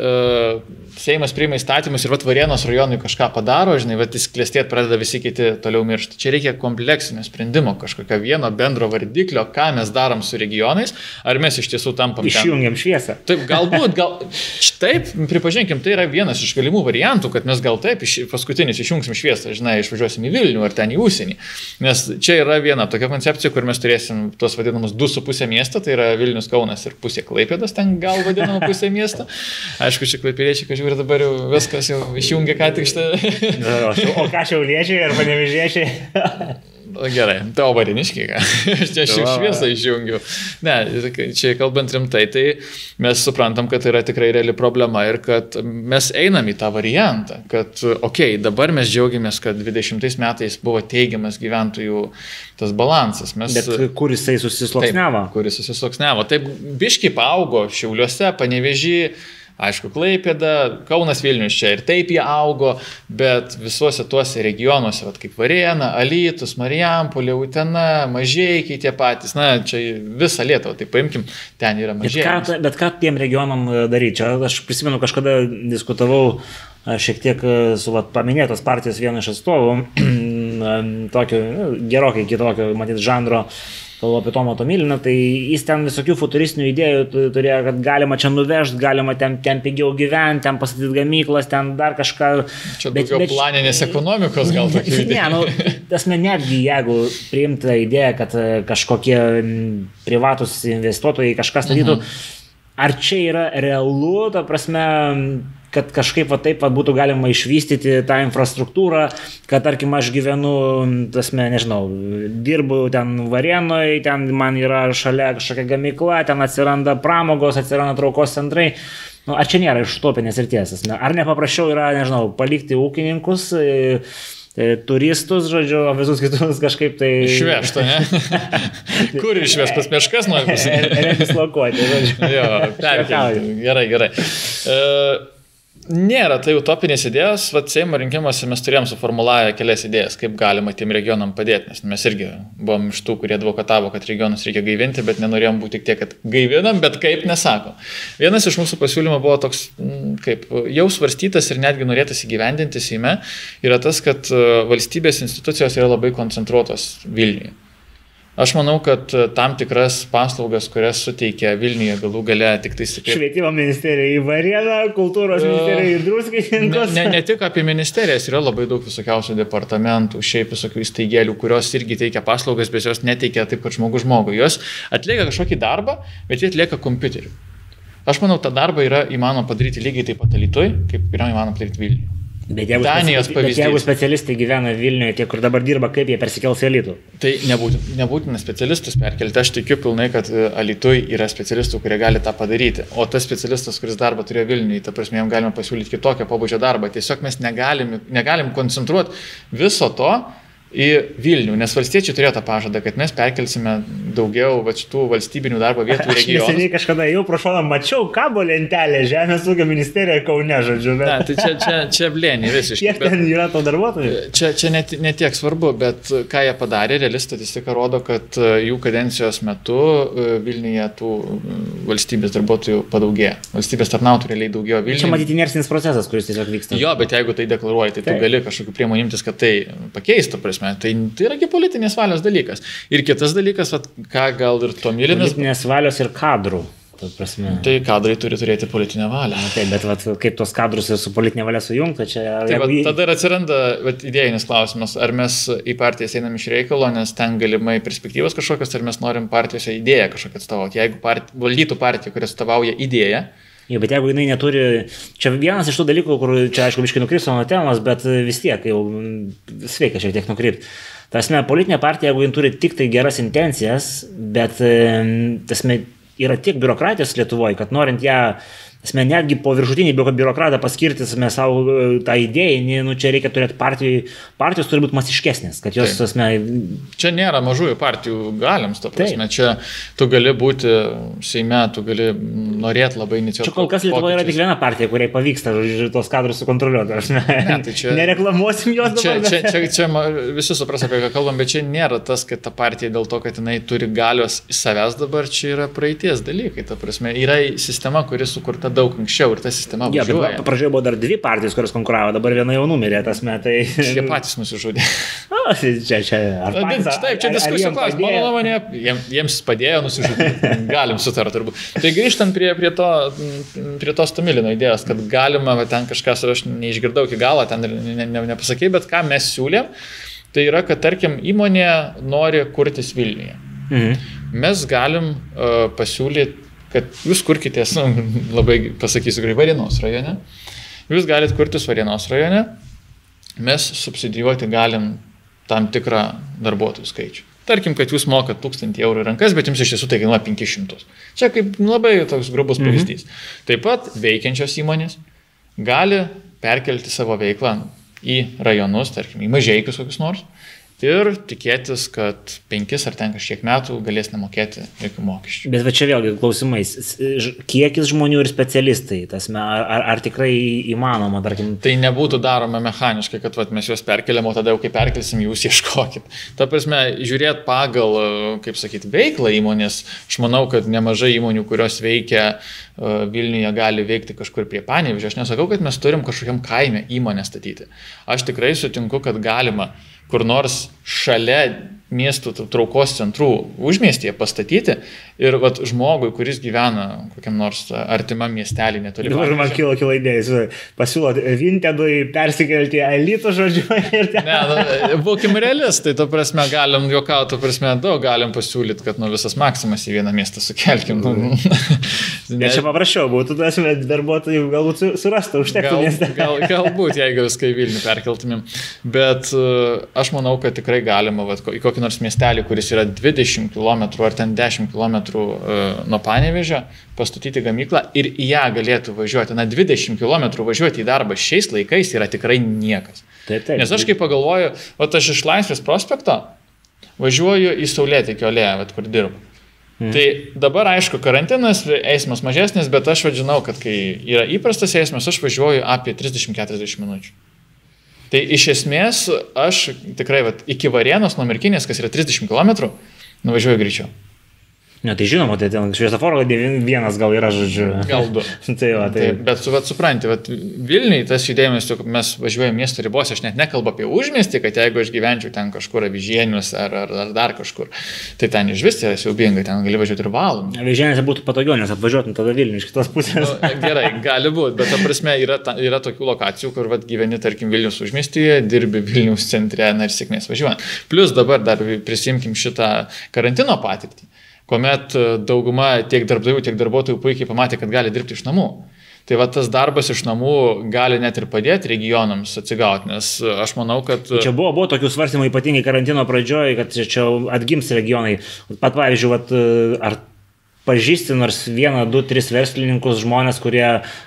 Seimas priima įstatymus ir Varėnos rajonui kažką padaro, žinai, jis klestėt pradeda, visi kiti toliau miršti. Čia reikia kompleksinio sprendimo, kažkokio vieno bendro vardiklio, ką mes darom su regionais, ar mes iš tiesų tampam išjungiam šviesą. Taip, galbūt, taip, pripažinkim, tai yra vienas iš galimų variantų, kad mes gal taip paskutinis išjungsim šviesą, žinai, išvažiuosim į Vilnių ar ten į užsienį. Nes čia yra viena tokia koncepcija, kur mes turėsim tos vadinamus 2,5 miestą, tai yra Vilnius, Kaunas ir pusė Klaipėdos, ten gal vadinama pusė miesto. Aišku, čia klaipėdiečiai, kad žiūri dabar jau viskas jau išjungia ką tik šitą. O ką šiauliečiai ar panevėžiečiai? Gerai, tavo variniškiai, ką? Aš čia šviesą išjungiu. Ne, čia kalbant rimtai, tai mes suprantam, kad tai yra tikrai reali problema ir kad mes einam į tą variantą, kad, dabar mes džiaugiamės, kad 20 metais buvo teigiamas gyventojų tas balansas. Bet kur jisai susisloksniavo? Taip, kur jis susisloksniavo. Taip, biškiai paaugo Šiauliuose, Panevėžy, aišku, Klaipėda, Kaunas, Vilnius čia ir taip jie augo, bet visuose tuose regionuose, kaip Varėna, Alytus, Marijampolė, Utena, Mažeikiai tie patys, čia visą Lietuvą, tai paimkim, ten yra Mažeikiai. Bet ką tiem regionam daryti? Čia aš prisimenu, kažkada diskutavau šiek tiek su paminėtos partijos vienu iš atstovų, tokio, gerokai kitokio, matyt, žanro, kalbu apie Tomą Tomiliną, tai jis ten visokių futuristinių idėjų turėjo, kad galima čia nuvežti, galima ten pigiau gyventi, ten pastatyti gamyklas, ten dar kažką. Čia daugiau planinės ekonomikos gal tokių idėjų. Ne, netgi jeigu priimta idėja, kad kažkokie privatus investuotojai kažką statytų, ar čia yra realu, ta prasme, kad kažkaip taip būtų galima išvystyti tą infrastruktūrą, kad, tarkim, aš gyvenu, nežinau, dirbu ten Varėnoje, ten man yra šalia kažkokia gamykla, ten atsiranda pramogos, atsiranda traukos centrai. Ar čia nėra iš utopinės ir tiesas? Ar nepaprasčiau yra, nežinau, palikti ūkininkus, turistus, žodžiu, o visus kitus kažkaip tai... Išvežta, ne? Kur išvežta? Pas meškas nori pasakyti? Redislokuoti, žodžiu. Jo, perkelti. Gerai. Nėra tai utopinės idėjos, Seimo rinkimuose mes turėjom suformulavę kelias idėjas, kaip galima tiem regionam padėti, nes mes irgi buvom iš tų, kurie advokatavo, kad regionus reikia gaivinti, bet nenorėjom būti tik tiek, kad gaivinam, bet kaip nesako. Vienas iš mūsų pasiūlymų buvo toks, kaip jau svarstytas ir netgi norėtas įgyvendinti Seime, yra tas, kad valstybės institucijos yra labai koncentruotos Vilniuje. Aš manau, kad tam tikras paslaugas, kurias suteikia Vilniuje galų gale tik tai stipriai. Švietimo ministerija į Varėną, kultūros ministerija į Druskininkus. Ne tik apie ministerijas, yra labai daug visokiausių departamentų, šiaip visokių įstaigėlių, kurios irgi teikia paslaugas, bet jos neteikia taip, kad žmogus žmogui. Jos atlieka kažkokį darbą, bet jie atlieka kompiuteriu. Aš manau, tą darbą yra įmanoma padaryti lygiai taip pat Alytuje, kaip yra įmanoma padaryti Vilniuje. Bet jeigu specialistai gyvena Vilniuje, tie, kur dabar dirba, kaip jie persikels į Alytų? Tai nebūtina specialistus perkelti. Aš tikiu pilnai, kad Alytuje yra specialistų, kurie gali tą padaryti. O tas specialistas, kuris darbą turėjo Vilniuje, ta prasme, jam galima pasiūlyti kitokią pobūdžio darbą. Tiesiog mes negalim koncentruoti viso to į Vilnių, nes valstiečiai turėjo tą pažadą, kad mes perkelsime daugiau šitų valstybinių darbo vietų į regionus. Aš neseniai kažkada jau pro šoną mačiau kabo lentelę Žemės ūkio ministerija Kaune, žodžiu. Ne, tai čia blėni visiškai. Kiek ten yra to darbuotojų? Čia ne tiek svarbu, bet ką jie padarė, reali statistika rodo, kad jų kadencijos metu Vilniuje tų valstybės darbuotojų padaugėjo. Valstybės tarnautojų realiai daugėjo Vilniuje. Čia matyti inercinis procesas, kuris tiesiog vyksta. Jo, bet jeigu tai deklaruoji, tai tu gali kažkokiu priemonių imtis, kad tai pakeistų. Tai yra politinės valios dalykas. Ir kitas dalykas, ką gal ir Tomilinas... Politinės valios ir kadrų. Tai kadrai turi turėti politinę valią. Taip, bet kaip tos kadrus su politinė valia sujungta, čia... Tada ir atsiranda idėjinis klausimas, ar mes į partijas einam iš reikalo, nes ten galimai perspektyvos kažkokios, ar mes norim partijose idėją kažkokią atstovauti. Jeigu valdytų partija, kuris atstovauja idėją, bet jeigu jinai neturi, čia vienas iš tų dalykų, kur čia aišku biškai nukrypsta nuo temos, bet vis tiek jau sveika šiek tiek nukrypti. Tasme, politinė partija, jeigu jin turi tik tai geras intencijas, bet tasme, yra tiek biurokratijos Lietuvoje, kad norint ją, tasme, netgi po viršutinį biurokratą paskirti savo tą idėją, čia reikia turėti partijos turi būti masiškesnės, kad jos, tasme... Čia nėra mažųjų partijų galiams, ta prasme, čia tu gali būti Seime, tu gali norėti labai inicijuoti. Čia kol kas Lietuvoje yra tik viena partija, kuriai pavyksta tos kadrus sukontroliuoti. Nereklamuosim jos dabar. Čia visi supras, apie ką kalbam, bet čia nėra tas, kad ta partija dėl to, kad jinai turi galios į savęs dabar, čia yra praeities dalykai, ta prasme, yra sistema, kuri sukurta daug anksčiau ir ta sistema važiuoja. Pradžioje buvo dar dvi partijos, kurios konkuravo, dabar viena jau numirė, tas metai. Jie patys nusižudė. Taip, čia diskusijų klausimas. Mano nuomonė, jiems padėjo nusižudyti. Galim sutarti turbūt. Tai grįžtant prie tos Tomilino idėjos, kad galima ten kažką, aš neišgirdau iki galo, ten nepasakėjau, bet ką mes siūlėm, tai yra, kad tarkim įmonė nori kurtis Vilniuje. Mes galim pasiūlyti, kad jūs kurkitės, labai pasakysiu, Varėnos rajone. Jūs galite kurtis Varėnos rajone. Mes subsidijuoti galim tam tikrą darbuotojų skaičių. Tarkim, kad jūs mokat 1000 eurų į rankas, bet jums iš tiesų tai kainuoja 500. Čia kaip labai toks grubus pavyzdys. Taip pat veikiančios įmonės gali perkelti savo veiklą į rajonus, tarkim, į Mažeikius kokius nors ir tikėtis, kad 5 ar ten kažkiek metų galės nemokėti jokių mokesčių. Bet va čia vėlgi klausimais, kiekis žmonių ir specialistai, ar tikrai įmanoma, tarkim. Tai nebūtų daroma mechaniškai, kad mes juos perkeliam, o tada jau kai perkelsim, jūs ieškokit. Ta prasme, žiūrėt pagal, kaip sakyti, veiklą įmonės, aš manau, kad nemažai įmonių, kurios veikia Vilniuje, gali veikti kažkur prie Panevėžio. Aš nesakau, kad mes turim kažkokiam kaime įmonę statyti. Aš tikrai sutinku, kad galima kur nors šalia miestų traukos centrų užmiestyje pastatyti ir žmogui, kuris gyvena kokiam nors artimam miestelį netoli. Dabar man kilo idėjas, pasiūlot Vintedui persikelti į Alytų, žodžiu. Ne, būkim realistai, to prasme galim juokauti, to prasme daug galim pasiūlyti, kad visas Maksimas į vieną miestą sukelkim. Nes čia paprasčiau būtų, darbuotojų galbūt surastų, užtektų miestą. Galbūt, jeigu viską į Vilnių perkeltumėm. Bet aš manau, kad tikrai galima į kokį nors miestelį, kuris yra 20 km ar ten 10 km nuo Panevėžio, pastatyti gamyklą ir į ją galėtų važiuoti. 20 km važiuoti į darbą šiais laikais yra tikrai niekas. Taip. Nes aš kaip pagalvoju, aš iš Laisvės prospekto važiuoju į Saulėtekio alėją, kur dirbu. Tai dabar, aišku, karantinas, eismas mažesnis, bet aš žinau, kad kai yra įprastas eismas, aš važiuoju apie 30-40 minučių. Tai iš esmės aš tikrai iki Varėnos nuo Merkinės, kas yra 30 km, nuvažiuoju greičiau. Ne, tai žinoma, tai ten šviesoforo vienas gal yra, žodžiu. Gal 2. Bet supranti, Vilniui tas judėjimas, mes važiuojame miesto ribose, aš net nekalbu apie užmiestį, kad jeigu aš gyvenčiau ten kažkur Avižienius ar dar kažkur, tai ten iš vis yra siaubingai, ten gali važiuoti ir valandą. Avižieniuose būtų patogiau, nes atvažiuotum tada Vilnių iš kitos pusės. Gerai, gali būti, bet ta prasme yra tokių lokacijų, kur gyveni, tarkim, Vilnius užmiestyje, dirbi Vilniaus centre ir sėkmės važiuojant. Plus dabar dar prisimkim šitą karantino patirtį, kuomet dauguma tiek darbdavių, tiek darbuotojų puikiai pamatė, kad gali dirbti iš namų. Tai tas darbas iš namų gali net ir padėti regionams atsigauti, nes aš manau, kad... Čia buvo tokių svarstymų ypatingai karantino pradžioje, kad čia atgims regionai. Pat pavyzdžiui, ar pažįsti nors 1, 2, 3 verslininkus, žmonės, kurie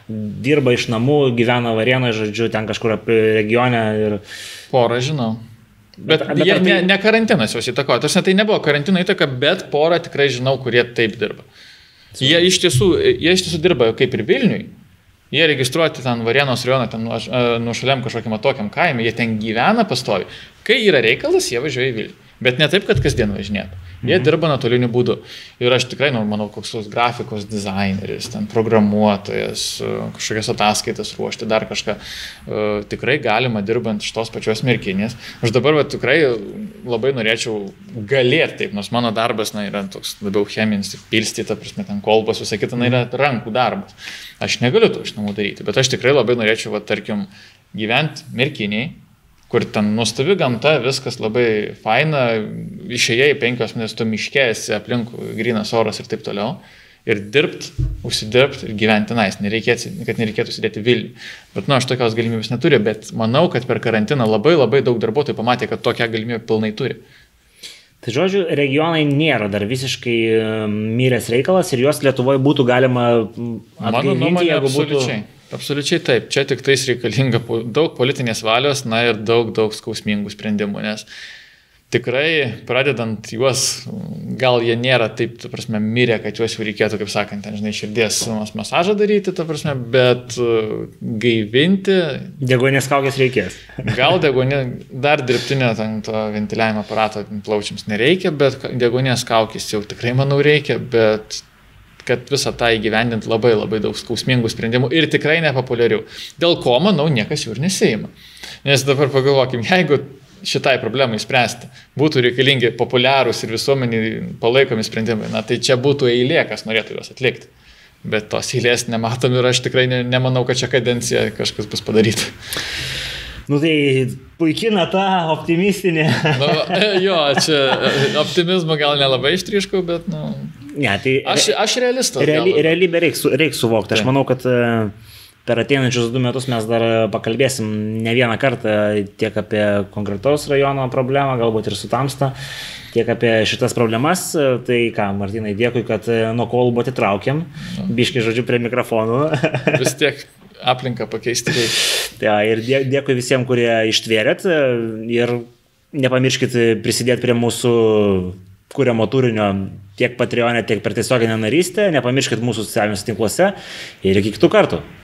dirba iš namų, gyvena Varėnoje, žodžiu, ten kažkur regione ir... Porą žinau. Bet ne karantinas jos įtakoja. Tai nebuvo karantino įtaka, bet porą tikrai žinau, kurie taip dirba. Jie iš tiesų dirba kaip ir Vilniui. Jie registruoti ten Varėnos rajoną, ten nušaliam kažkokiam atokiam kaime, jie ten gyvena pastovi. Kai yra reikalas, jie važiuoja į Vilnių. Bet ne taip, kad kasdien važinėtų. Jie dirba nuotoliniu būdu. Ir aš tikrai, manau, koks grafikos dizaineris, ten programuotojas, kažkokias ataskaitas ruošti, dar kažką. Tikrai galima dirbant iš tos pačios Merkinės. Aš dabar tikrai labai norėčiau galėti taip, nors mano darbas yra toks labiau cheminis, pilstyti, ta prasme, ten kolbas, visą kitą, yra rankų darbas. Aš negaliu to iš namų daryti, bet aš tikrai labai norėčiau, tarkim, gyventi Merkiniai, kur ten nuostabi gamta, viskas labai faina, išėjai 5 minutės tu miškėsi, aplink grynas oras ir taip toliau. Ir užsidirbti ir gyventi tenais, kad nereikėtų sėdėti Vilniui. Bet aš tokios galimybės neturiu, bet manau, kad per karantiną labai daug darbuotojų pamatė, kad tokią galimybę pilnai turi. Tai žodžiu, regionai nėra dar visiškai miręs reikalas ir juos Lietuvoje būtų galima atgaivinti, jeigu būtų... Absoliučiai taip. Čia tik tais reikalinga daug politinės valios, ir daug skausmingų sprendimų, nes tikrai pradedant juos, gal jie nėra taip, ta prasme, mirę, kad juos jau reikėtų, kaip sakant, širdies masažą daryti, ta prasme, bet gaivinti... Deguonies kaukės reikės. Gal dar dirbtinio to ventiliavimo aparato plaučiams nereikia, bet deguonies kaukės jau tikrai, manau, reikia, bet... kad visą tą įgyvendinti labai daug skausmingų sprendimų ir tikrai nepopuliarių. Dėl ko, manau, niekas jų ir nesiima. Nes dabar pagalvokim, jeigu šitai problemai spręsti būtų reikalingi populiarūs ir visuomenį palaikomi sprendimai, tai čia būtų eilė, kas norėtų juos atlikti. Bet tos eilės nematom ir aš tikrai nemanau, kad čia kadencija kažkas bus padaryta. Tai puikiai nata, optimistinė. Jo, čia optimizmo gal nelabai ištryškau, bet Ne, tai aš realistas. Realybę reiks suvokti. Aš manau, kad per ateinančius 2 metus mes dar pakalbėsim ne vieną kartą tiek apie konkretaus rajono problemą, galbūt ir su Tamsta, tiek apie šitas problemas. Tai ką, Martynai, dėkui, kad nuo kolbo atitraukėm, biškai žodžiu prie mikrofonų. Vis tiek aplinką pakeisti reikia. Ja, ir dėkui visiems, kurie ištvėrėt ir nepamirškit prisidėti prie mūsų kuriamo turinio tiek Patreon'e, tiek per tiesioginę narystę. Nepamirškit mūsų socialiniuose tinkluose ir iki kitų kartų.